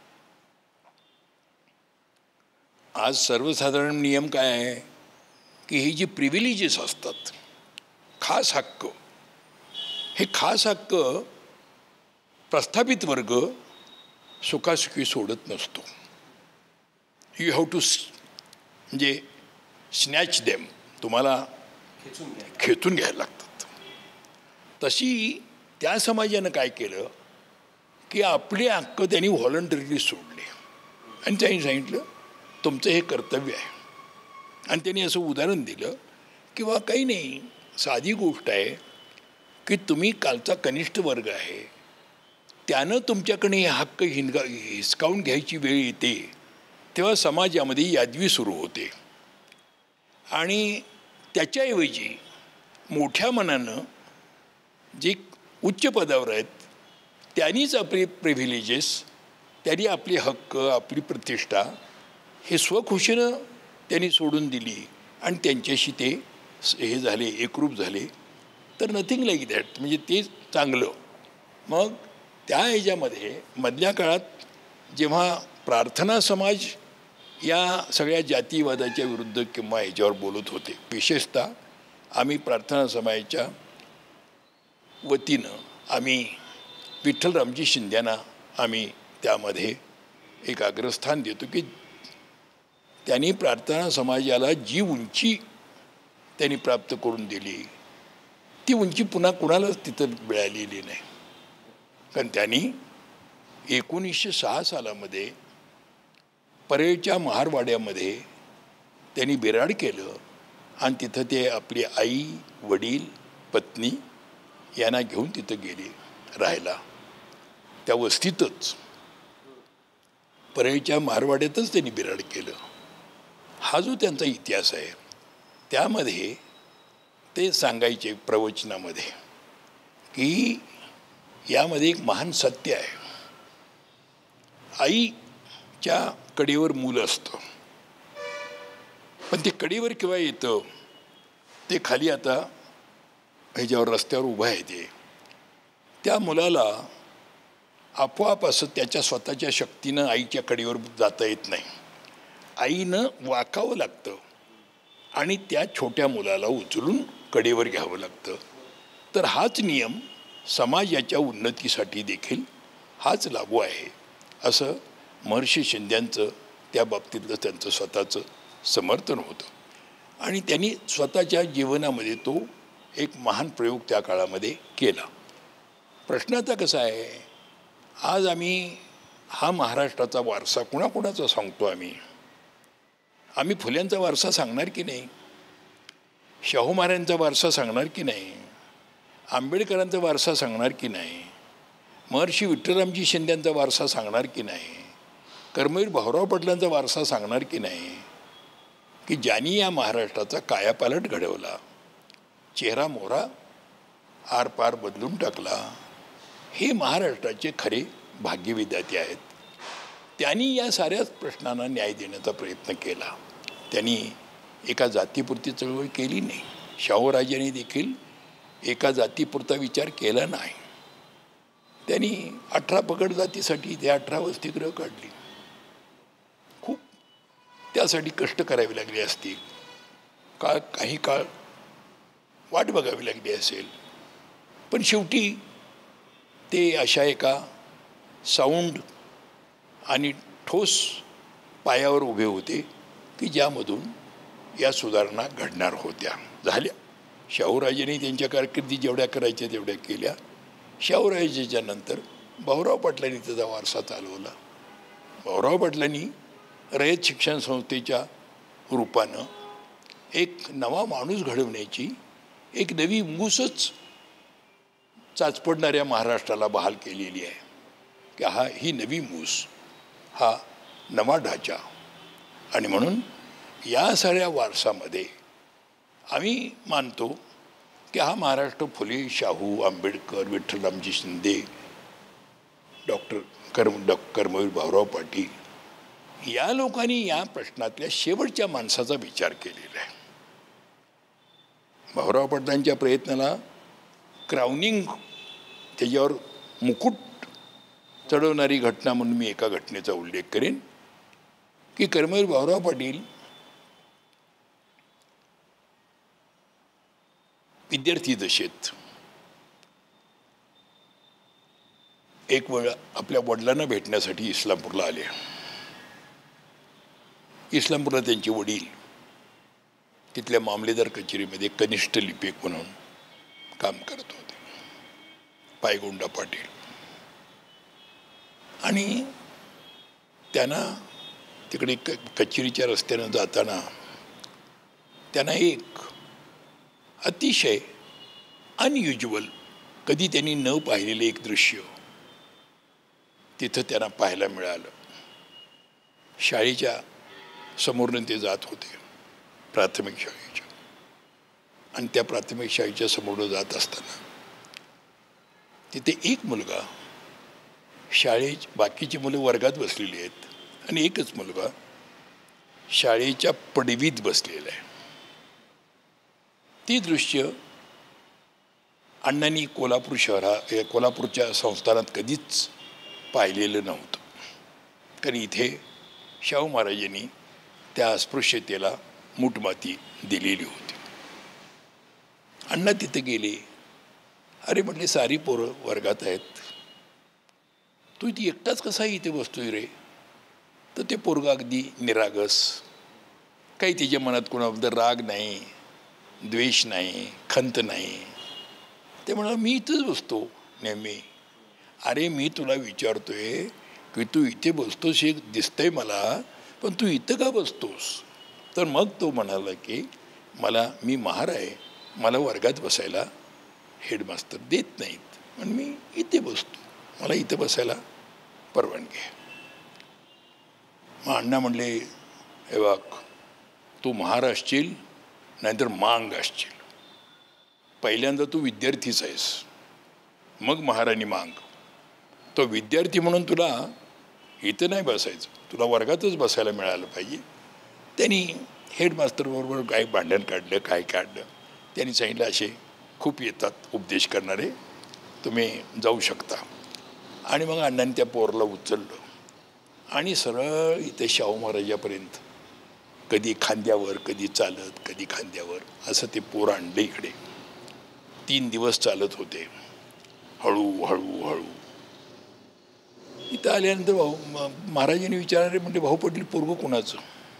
[SPEAKER 2] आज सर्वसाधारण नियम काय आहे की ही जी प्रिव्हिलेजेस असतात, खास हक्क, हे खास हक्क प्रस्थापित वर्ग सुखासुखी सोडत नसतो. यू हॅव टू म्हणजे स्नॅच देम, तुम्हाला खेचून घ्यायला लागतात. तशी त्या समाजानं काय केलं की आपले हक्क त्यांनी व्हॉलंटरीली सोडले आणि त्यांनी सांगितलं तुमचं हे कर्तव्य आहे. आणि त्यांनी असं उदाहरण दिलं किंवा काही नाही, साधी गोष्ट आहे की तुम्ही कालचा कनिष्ठ वर्ग आहे, त्यानं तुमच्याकडे हे हक्क हिसकावून घ्यायची वेळ येते तेव्हा समाजामध्ये यादवी सुरू होते. आणि त्याच्याऐवजी मोठ्या मनानं जे उच्च पदावर आहेत त्यांनीच आपले प्रिव्हिलेजेस, त्यांनी आपले हक्क, आपली प्रतिष्ठा हे स्वखुशीनं त्यांनी सोडून दिली आणि त्यांच्याशी ते हे झाले, एकरूप झाले. तर नथिंग लाईक दॅट, म्हणजे ते चांगलं. मग त्या ह्याच्यामध्ये मधल्या काळात जेव्हा प्रार्थना समाज या सगळ्या जातीवादाच्या विरुद्ध किंवा ह्याच्यावर बोलत होते, विशेषतः आम्ही प्रार्थना समाजाच्या वतीनं आम्ही विठ्ठलरामजी शिंद्यांना आम्ही त्यामध्ये एक अग्रस्थान देतो की त्यांनी प्रार्थना समाजाला जी उंची त्यांनी प्राप्त करून दिली ती उंची पुन्हा कुणालाच तिथं मिळालेली नाही. कारण त्यांनी 1906 सालामध्ये परळच्या महारवाड्यामध्ये त्यांनी बिराड केलं आणि तिथं ते आपली आई, वडील, पत्नी यांना घेऊन तिथं गेले राहायला. त्या वस्तीतच, परळच्या महारवाड्यातच त्यांनी बिराड केलं. हा जो त्यांचा इतिहास आहे त्यामध्ये ते सांगायचे प्रवचनामध्ये की यामध्ये एक महान सत्य आहे. आईच्या कडेवर मूल असतं, पण ते कडेवर केव्हा येतं, ते खाली आता ह्याच्यावर रस्त्यावर उभं आहे ते, त्या मुलाला आपोआप असं त्याच्या स्वतःच्या शक्तीनं आईच्या कडेवर जाता येत नाही. आईनं वाकावं लागतं आणि त्या छोट्या मुलाला उचलून कडेवर घ्यावं लागतं. तर हाच नियम समाजाच्या उन्नतीसाठी देखील हाच लागू आहे असं महर्षी शिंद्यांचं त्या बाबतीतलं त्यांचं स्वतःचं समर्थन होतं. आणि त्यांनी स्वतःच्या जीवनामध्ये तो एक महान प्रयोग त्या काळामध्ये केला. प्रश्न आता कसा आहे, आज आम्ही हा महाराष्ट्राचा वारसा कुणाकुणाचा सांगतो. आम्ही फुल्यांचा वारसा सांगणार की नाही, शाहू महाराजांचा वारसा सांगणार की नाही, आंबेडकरांचा वारसा सांगणार की नाही, महर्षी विठ्ठलरामजी शिंद्यांचा वारसा सांगणार की नाही, कर्मवीर भाऊराव पाटलांचा वारसा सांगणार की नाही, की ज्यांनी या महाराष्ट्राचा कायापालट घडवला, चेहरा मोहरा आरपार बदलून टाकला, हे महाराष्ट्राचे खरे भाग्यविधाते आहेत. त्यांनी या साऱ्याच प्रश्नांना न्याय देण्याचा प्रयत्न केला. त्यांनी एका जातीपुरती चळवळ केली नाही. शाहूराजांनी देखील एका जातीपुरता विचार केला नाही. त्यांनी 18 पगड जातीसाठी ते 18 वसतिगृह काढली. खूप त्यासाठी कष्ट करावे लागले असतील, काही काळ वाट बघावी लागली असेल, पण शेवटी ते अशा एका साऊंड आणि ठोस पायावर उभे होते की ज्यामधून या सुधारणा घडणार होत्या. झाल्या. शाहूराजांनी त्यांच्या कारकिर्दी जेवढ्या करायच्या तेवढ्या केल्या. शाहूराजांच्या नंतर भाऊराव पाटलांनी त्याचा वारसा चालवला. भाऊराव पाटलांनी रयत शिक्षण संस्थेच्या रूपानं एक नवा माणूस घडवण्याची एक नवी मूसच चाचपडणाऱ्या महाराष्ट्राला बहाल केलेली आहे की ही नवी मूस, हा नवा ढाचा. आणि म्हणून या साऱ्या वारसामध्ये आम्ही मानतो की हा महाराष्ट्र फुले, शाहू, आंबेडकर, विठ्ठलरामजी शिंदे, कर्मवीर भाऊराव पाटील या लोकांनी या प्रश्नातल्या शेवटच्या माणसाचा विचार केलेला आहे. भाऊराव पाटलांच्या प्रयत्नाला क्राउनिंग, त्याच्यावर मुकुट चढवणारी घटना म्हणून मी एका घटनेचा उल्लेख करेन की कर्मवीर भाऊराव पाटील विद्यार्थी दशेत एक वेळ आपल्या वडिलांना भेटण्यासाठी इस्लामपूरला आले. इस्लामपूरला त्यांचे वडील तिथल्या मामलेदार कचेरीमध्ये कनिष्ठ लिपिक म्हणून काम करत होते, पायगोंडा पाटील. आणि त्यांना तिकडे कचेरीच्या रस्त्यानं जाताना त्यांना एक अतिशय अनयुज्युअल, कधी त्यांनी न पाहिलेलं एक दृश्य तिथं त्यांना पाहायला मिळालं. शाळेच्या समोरनं ते जात होते, प्राथमिक शाळेच्या, आणि त्या प्राथमिक शाळेच्या समोरनं जात असताना तिथे एक मुलगा, बाकीची मुलं वर्गात बसलेली आहेत आणि एकच मुलगा शाळेच्या पडवीत बसलेला आहे. ती दृश्य अण्णांनी कोल्हापूरच्या संस्थानात कधीच पाहिलेलं नव्हतं. कारण इथे शाहू महाराजांनी त्या अस्पृश्यतेला मूठमाती दिलेली होती. अण्णा तिथे गेले. अरे म्हटले, सारी पोरं वर्गात आहेत, तू इथे एकटाच कसा इथे बसतोय रे? तर ते पोरगा अगदी निरागस, काही त्याच्या मनात कोणाबद्दल राग नाही, द्वेष नाही, खंत नाही. ते म्हणाला, मी इथंच बसतो नेहमी. अरे मी तुला विचारतोय की तू इथे बसतोस हे दिसतंय मला, पण तू इथं का बसतोस? तर मग तो म्हणाला की मी महार आहे, मला वर्गात बसायला हेडमास्तर देत नाहीत, पण मी इथे बसतो, मला इथं बसायला परवानगी आहे. मग अण्णा म्हणले, हे बघ, तू महार असशील नाहीतर मांग असशील. पहिल्यांदा तू विद्यार्थीच आहेस, मग महार आणि मांग. तो विद्यार्थी म्हणून तुला इथं नाही बसायचं, तुला वर्गातच बसायला मिळालं पाहिजे. त्यांनी हेडमास्टरबरोबर काय भांडण काढलं, काय काढलं. त्यांनी सांगितलं असे खूप येतात उपदेश करणारे, तुम्ही जाऊ शकता. आणि मग अण्णांनी त्या पोरला उचललं आणि सरळ इथे शाहू महाराजापर्यंत, कधी खांद्यावर, कधी चालत, कधी खांद्यावर, असं ते पोर आणलं इकडे. 3 दिवस चालत होते, हळूहळू हळू. इथं आल्यानंतर महाराजांनी विचारले, म्हणजे भाऊ पडली पोरगं कोणाचं?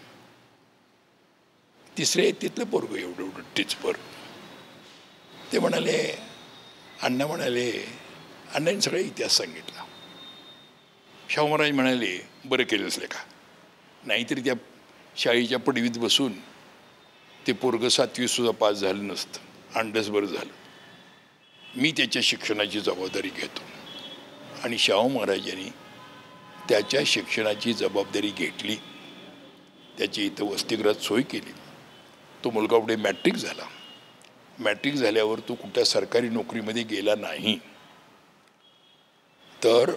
[SPEAKER 2] तिसरे तिथलं पोरगं एवढं एवढं टिचपर. ते म्हणाले, अण्णा म्हणाले, अण्णांनी सगळा इतिहास सांगितला. शाहू महाराज म्हणाले, बरं केलंच लेका, नाहीतरी त्या शाळेच्या पडवीत बसून ते पोरगं 7वी सुद्धा पास झालं नसतं, अंडस बरं झालं. मी त्याच्या शिक्षणाची जबाबदारी घेतो. आणि शाहू महाराजांनी त्याच्या शिक्षणाची जबाबदारी घेतली, त्याची इथं वसतिगृहात सोय केली. तो मुलगा पुढे मॅट्रिक झाला. मॅट्रिक झाल्यावर तो कुठल्या सरकारी नोकरीमध्ये गेला नाही, तर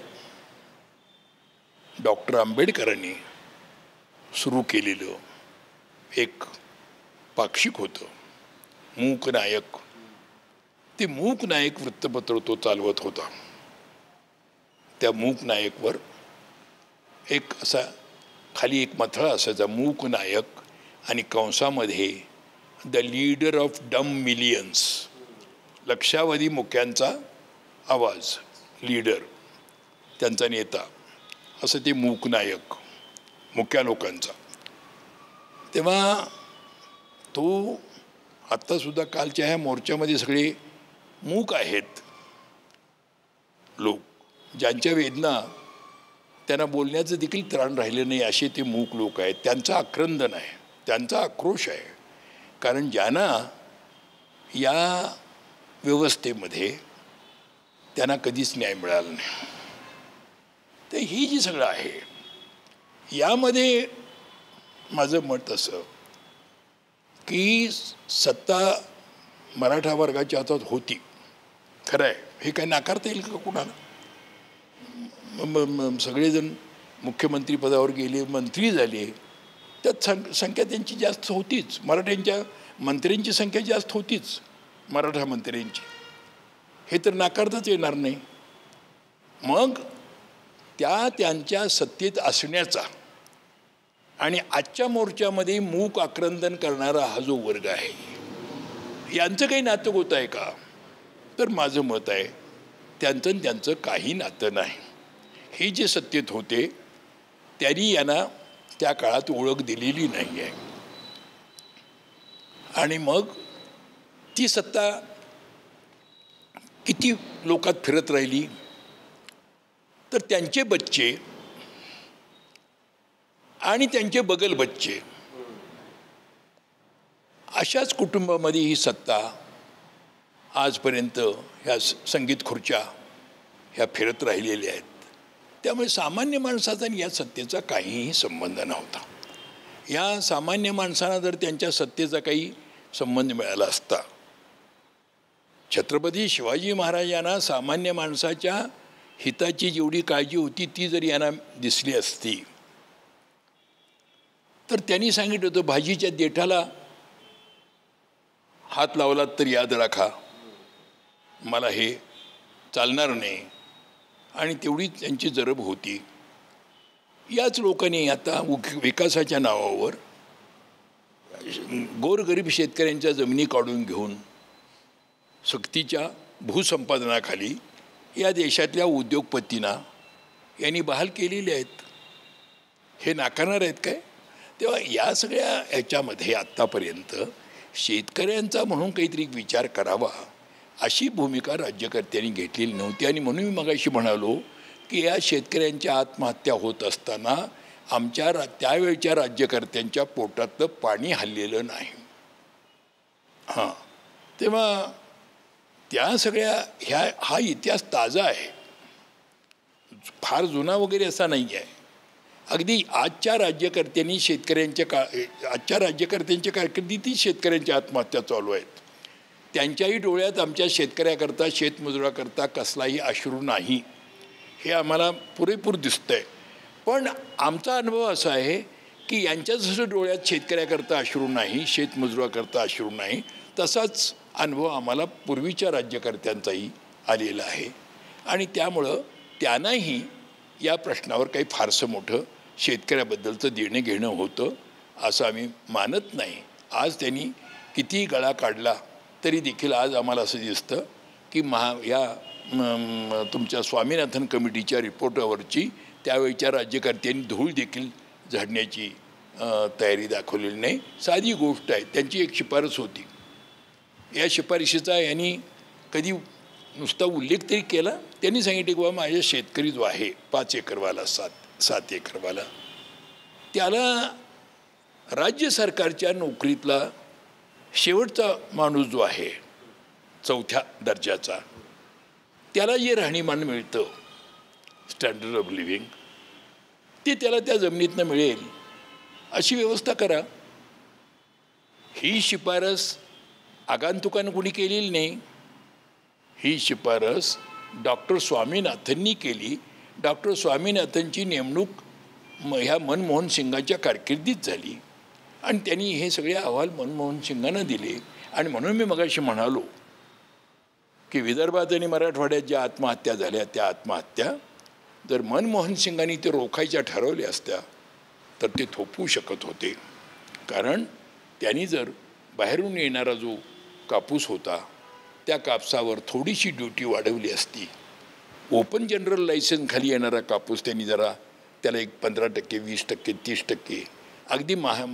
[SPEAKER 2] डॉक्टर आंबेडकरांनी सुरू केलेलं एक पाक्षिक होतं, मूक नायक. ते मूक नायक वृत्तपत्र तो चालवत होता. त्या मूक नायकवर एक असा खाली एक मथळा असायचा, मूक नायक आणि कंसामध्ये the leader of dumb millions, लक्षावधी मुक्यांचा आवाज, लीडर, त्यांचा नेता, असं ते मूक नायक, मुक्या लोकांचा. तेव्हा तो आत्तासुद्धा कालच्या ह्या मोर्चामध्ये सगळे मूक आहेत लोक, ज्यांच्या वेदना त्यांना बोलण्याचं देखील त्राण राहिलं नाही, असे ते मूक लोक आहेत. त्यांचा आक्रंदन आहे, त्यांचा आक्रोश आहे. कारण ज्यांना या व्यवस्थेमध्ये त्यांना कधीच न्याय मिळाला नाही. तर ही जी सगळं आहे, यामध्ये माझं मत असं की सत्ता मराठा वर्गाच्या हातात होती, खरं आहे, हे काय नाकारता येईल का कुणाला? सगळेजण मुख्यमंत्री पदावर गेले, मंत्री झाले, त्यात संख्या त्यांची जास्त होतीच. मराठ्यांच्या मंत्र्यांची संख्या जास्त होतीच, मराठा मंत्र्यांची, हे तर नाकारताच येणार नाही. मग त्यांच्या सत्तेत असण्याचा आणि आजच्या मोर्चामध्ये मूक आक्रंदन करणारा हा जो वर्ग आहे, यांचं काही नातं होत आहे का? तर माझं मत आहे त्यांचं काही नातं नाही. हे जे सत्तेत होते त्यांनी यांना त्या काळात ओळख दिलेली नाही आहे. आणि मग ती सत्ता किती लोकात फिरत राहिली, तर त्यांचे बच्चे आणि त्यांचे बगल बच्चे अशाच कुटुंबामध्ये ही सत्ता आजपर्यंत ह्या संगीत खुर्च्या ह्या फिरत राहिलेल्या आहेत. त्यामुळे सामान्य माणसाचा आणि या सत्तेचा काहीही संबंध नव्हता. या सामान्य माणसांना जर त्यांच्या सत्तेचा काही संबंध मिळाला असता, छत्रपती शिवाजी महाराजांना सामान्य माणसाच्या हिताची जेवढी काळजी होती ती जर यांना दिसली असती, तर त्यांनी सांगितलं होतं, भाजीच्या देठाला हात लावलात तर याद राखा, मला हे चालणार नाही. आणि तेवढीच त्यांची जरब होती. याच लोकांनी आता विकासाच्या नावावर गोरगरीब शेतकऱ्यांच्या जमिनी काढून घेऊन सक्तीच्या भूसंपादनाखाली या देशातल्या उद्योगपतींना यांनी बहाल केलेले आहेत. हे नाकारणार आहेत काय? तेव्हा या सगळ्या ह्याच्यामध्ये आत्तापर्यंत शेतकऱ्यांचा म्हणून काहीतरी विचार करावा अशी भूमिका राज्यकर्त्यांनी घेतलेली नव्हती. आणि म्हणून मी मगाशी म्हणालो की या शेतकऱ्यांच्या आत्महत्या होत असताना त्यावेळच्या राज्यकर्त्यांच्या पोटातलं पाणी हललेलं नाही. हां, तेव्हा त्या सगळ्या हा इतिहास ताजा आहे, फार जुना वगैरे असा नाही आहे. अगदी आजच्या राज्यकर्त्यांच्या कारकिर्दीतही शेतकऱ्यांच्या आत्महत्या चालू आहेत. त्यांच्याही डोळ्यात आमच्या शेतकऱ्याकरता शेतमजुराकरता कसलाही अश्रू नाही, हे आम्हाला पुरेपूर दिसतंय. पण आमचा अनुभव असा आहे की यांच्या जसं डोळ्यात शेतकऱ्याकरता अश्रू नाही, शेतमजुराकरता अश्रू नाही, तसाच अनुभव आम्हाला पूर्वीच्या राज्यकर्त्यांचाही आलेला आहे. आणि त्यामुळं त्यांनाही या प्रश्नावर काही फारसं मोठं शेतकऱ्याबद्दलचं देणं घेणं होतं असं आम्ही मानत नाही. आज त्यांनी कितीही गळा काढला तरी देखील आज आम्हाला असं दिसतं की तुमच्या स्वामीनाथन कमिटीच्या रिपोर्टावरची त्यावेळच्या राज्यकर्त्यांनी धूळ देखील झाडण्याची तयारी दाखवलेली नाही. साधी गोष्ट आहे, त्यांची एक शिफारस होती. या शिफारशीचा यांनी कधी नुसता उल्लेख तरी केला. त्यांनी सांगितले की बाबा माझ्या शेतकरी जो आहे 5 एकरवाला 7 एकरवाला, त्याला राज्य सरकारच्या नोकरीतला शेवटचा माणूस जो आहे 4थ्या दर्जाचा, त्याला जे राहणीमान मिळतं स्टँडर्ड ऑफ लिव्हिंग, ते त्याला त्या जमिनीतनं मिळेल अशी व्यवस्था करा. ही शिफारस आगंतुकानं कोणी केलेली नाही. ही शिफारस डॉक्टर स्वामीनाथननी केली. डॉक्टर स्वामीनाथनची नेमणूक ह्या मनमोहन सिंगांच्या कारकिर्दीत झाली आणि त्यांनी हे सगळे अहवाल मनमोहन सिंगांना दिले. आणि म्हणून मी मगाशी म्हणालो की विदर्भात आणि मराठवाड्यात ज्या आत्महत्या झाल्या त्या आत्महत्या जर मनमोहन सिंगांनी ते रोखायच्या ठरवल्या असत्या तर ते थोपवू शकत होते. कारण त्यांनी जर बाहेरून येणारा जो कापूस होता त्या कापसावर थोडीशी ड्युटी वाढवली असती, ओपन जनरल लायसन्स खाली येणारा कापूस त्यांनी जरा त्याला एक 15%, 20%, 30%, अगदी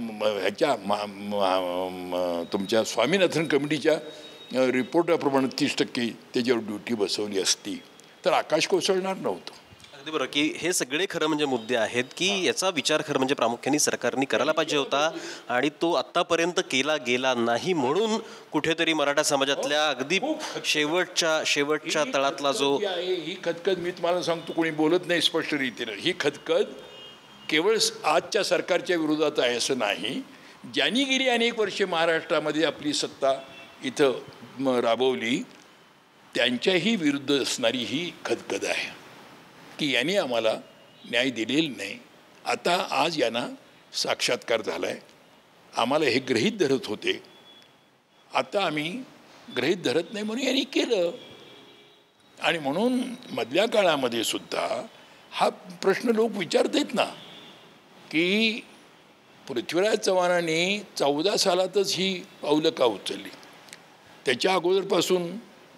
[SPEAKER 2] तुमच्या स्वामीनाथन कमिटीच्या रिपोर्टाप्रमाणे 30% त्याच्यावर ड्युटी बसवली असती तर आकाश कोसळणार नव्हतं.
[SPEAKER 1] अगदी बरोबर की हे सगळे खरं म्हणजे मुद्दे आहेत की याचा विचार खरं म्हणजे प्रामुख्याने सरकारने करायला पाहिजे होता आणि तो आत्तापर्यंत केला गेला नाही. म्हणून कुठेतरी मराठा समाजातल्या अगदी शेवटच्या तळातला जो
[SPEAKER 2] ही खदखद मी तुम्हाला सांगतो, कोणी बोलत नाही स्पष्ट रीतीनं. ही खदखद केवळ आजच्या सरकारच्या विरोधात आहे असं नाही. ज्यांनी गेली अनेक वर्षे महाराष्ट्रामध्ये आपली सत्ता इथं राबवली त्यांच्याही विरुद्ध असणारी ही खदखद आहे की यांनी आम्हाला न्याय दिलेला नाही. आता आज यांना साक्षात्कार झाला आहे. आम्हाला हे गृहीत धरत होते, आता आम्ही गृहीत धरत नाही म्हणून यांनी केलं. आणि म्हणून मधल्या काळामध्ये सुद्धा हा प्रश्न लोक विचारत आहेत ना की पृथ्वीराज चव्हाणांनी 14 सालातच ही पावलं का उचलली. त्याच्या अगोदरपासून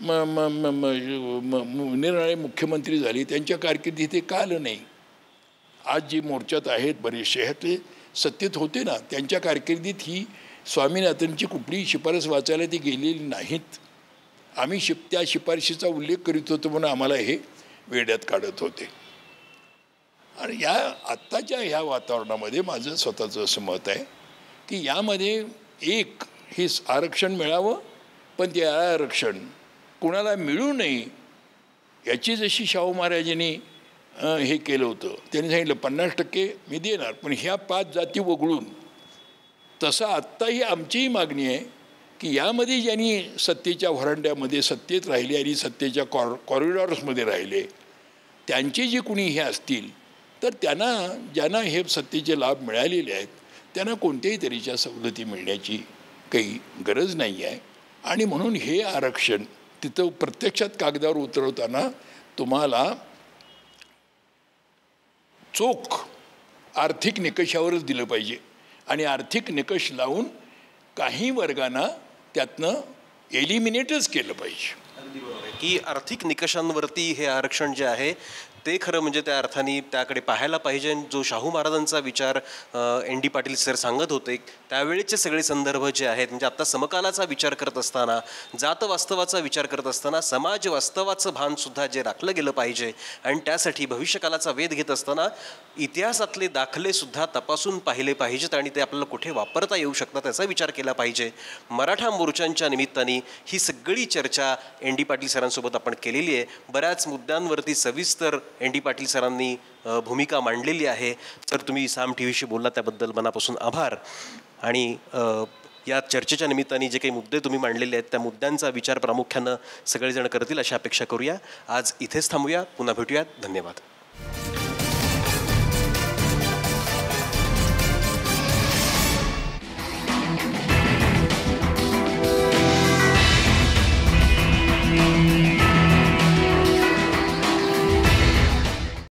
[SPEAKER 2] निरनिराळे मुख्यमंत्री झाले, त्यांच्या कारकिर्दीत ते का आलं नाही. आज जी मोर्चात आहेत बरेचसे आहेत ते सत्तेत होते ना, त्यांच्या कारकिर्दीत ही स्वामीनाथनची कुठलीही शिफारस वाचायला ती गेलेली नाहीत. आम्ही त्या शिफारशीचा उल्लेख करीत होतो म्हणून आम्हाला हे वेड्यात काढत होते. आणि आत्ताच्या ह्या वातावरणामध्ये माझं स्वतःचं असं मत आहे की यामध्ये एक हे आरक्षण मिळावं, पण ते आरक्षण कुणाला मिळू नये याची जशी शाहू महाराजांनी हे केलं होतं. त्यांनी सांगितलं 50% मी देणार पण ह्या 5 जाती वगळून, तसं आत्ताही आमचीही मागणी आहे की यामध्ये ज्यांनी सत्तेच्या व्हरांड्यामध्ये सत्तेत राहिले आणि सत्तेच्या कॉरिडॉर्समध्ये राहिले त्यांचे जे कुणी हे असतील तर ज्यांना हे सत्तेचे लाभ मिळालेले आहेत त्यांना कोणत्याही तऱ्हेच्या सवलती मिळण्याची काही गरज नाही आहे. आणि म्हणून हे आरक्षण तिथं प्रत्यक्षात कागदावर उतरवताना तुम्हाला चोख आर्थिक निकषावरच दिलं पाहिजे आणि आर्थिक निकष लावून काही वर्गांना त्यातनं एलिमिनेटच केलं पाहिजे.
[SPEAKER 1] की आर्थिक निकषांवरती हे आरक्षण जे आहे ते खरं म्हणजे त्या अर्थाने त्याकडे पाहायला पाहिजे. जो शाहू महाराजांचा विचार एन डी पाटील सर सांगत होते, त्यावेळेचे सगळे संदर्भ जे आहेत, म्हणजे आत्ता समकालाचा विचार करत असताना, जात वास्तवाचा विचार करत असताना समाज वास्तवाचं भानसुद्धा जे राखलं गेलं पाहिजे आणि त्यासाठी भविष्यकालाचा वेध घेत असताना इतिहासातले दाखलेसुद्धा तपासून पाहिले पाहिजेत आणि ते आपल्याला कुठे वापरता येऊ शकतात याचा विचार केला पाहिजे. मराठा मोर्चांच्या निमित्ताने ही सगळी चर्चा एन डी पाटील सरांसोबत आपण केलेली आहे. बऱ्याच मुद्द्यांवरती सविस्तर एन डी पाटील सरांनी भूमिका मांडलेली आहे. तर तुम्ही साम टी व्हीशी बोलला त्याबद्दल मनापासून आभार. आणि या चर्चेच्या निमित्ताने जे काही मुद्दे तुम्ही मांडलेले आहेत त्या मुद्द्यांचा विचार प्रामुख्यानं सगळेजण करतील अशी अपेक्षा करूया. आज इथेच थांबूया. पुन्हा भेटूयात. धन्यवाद.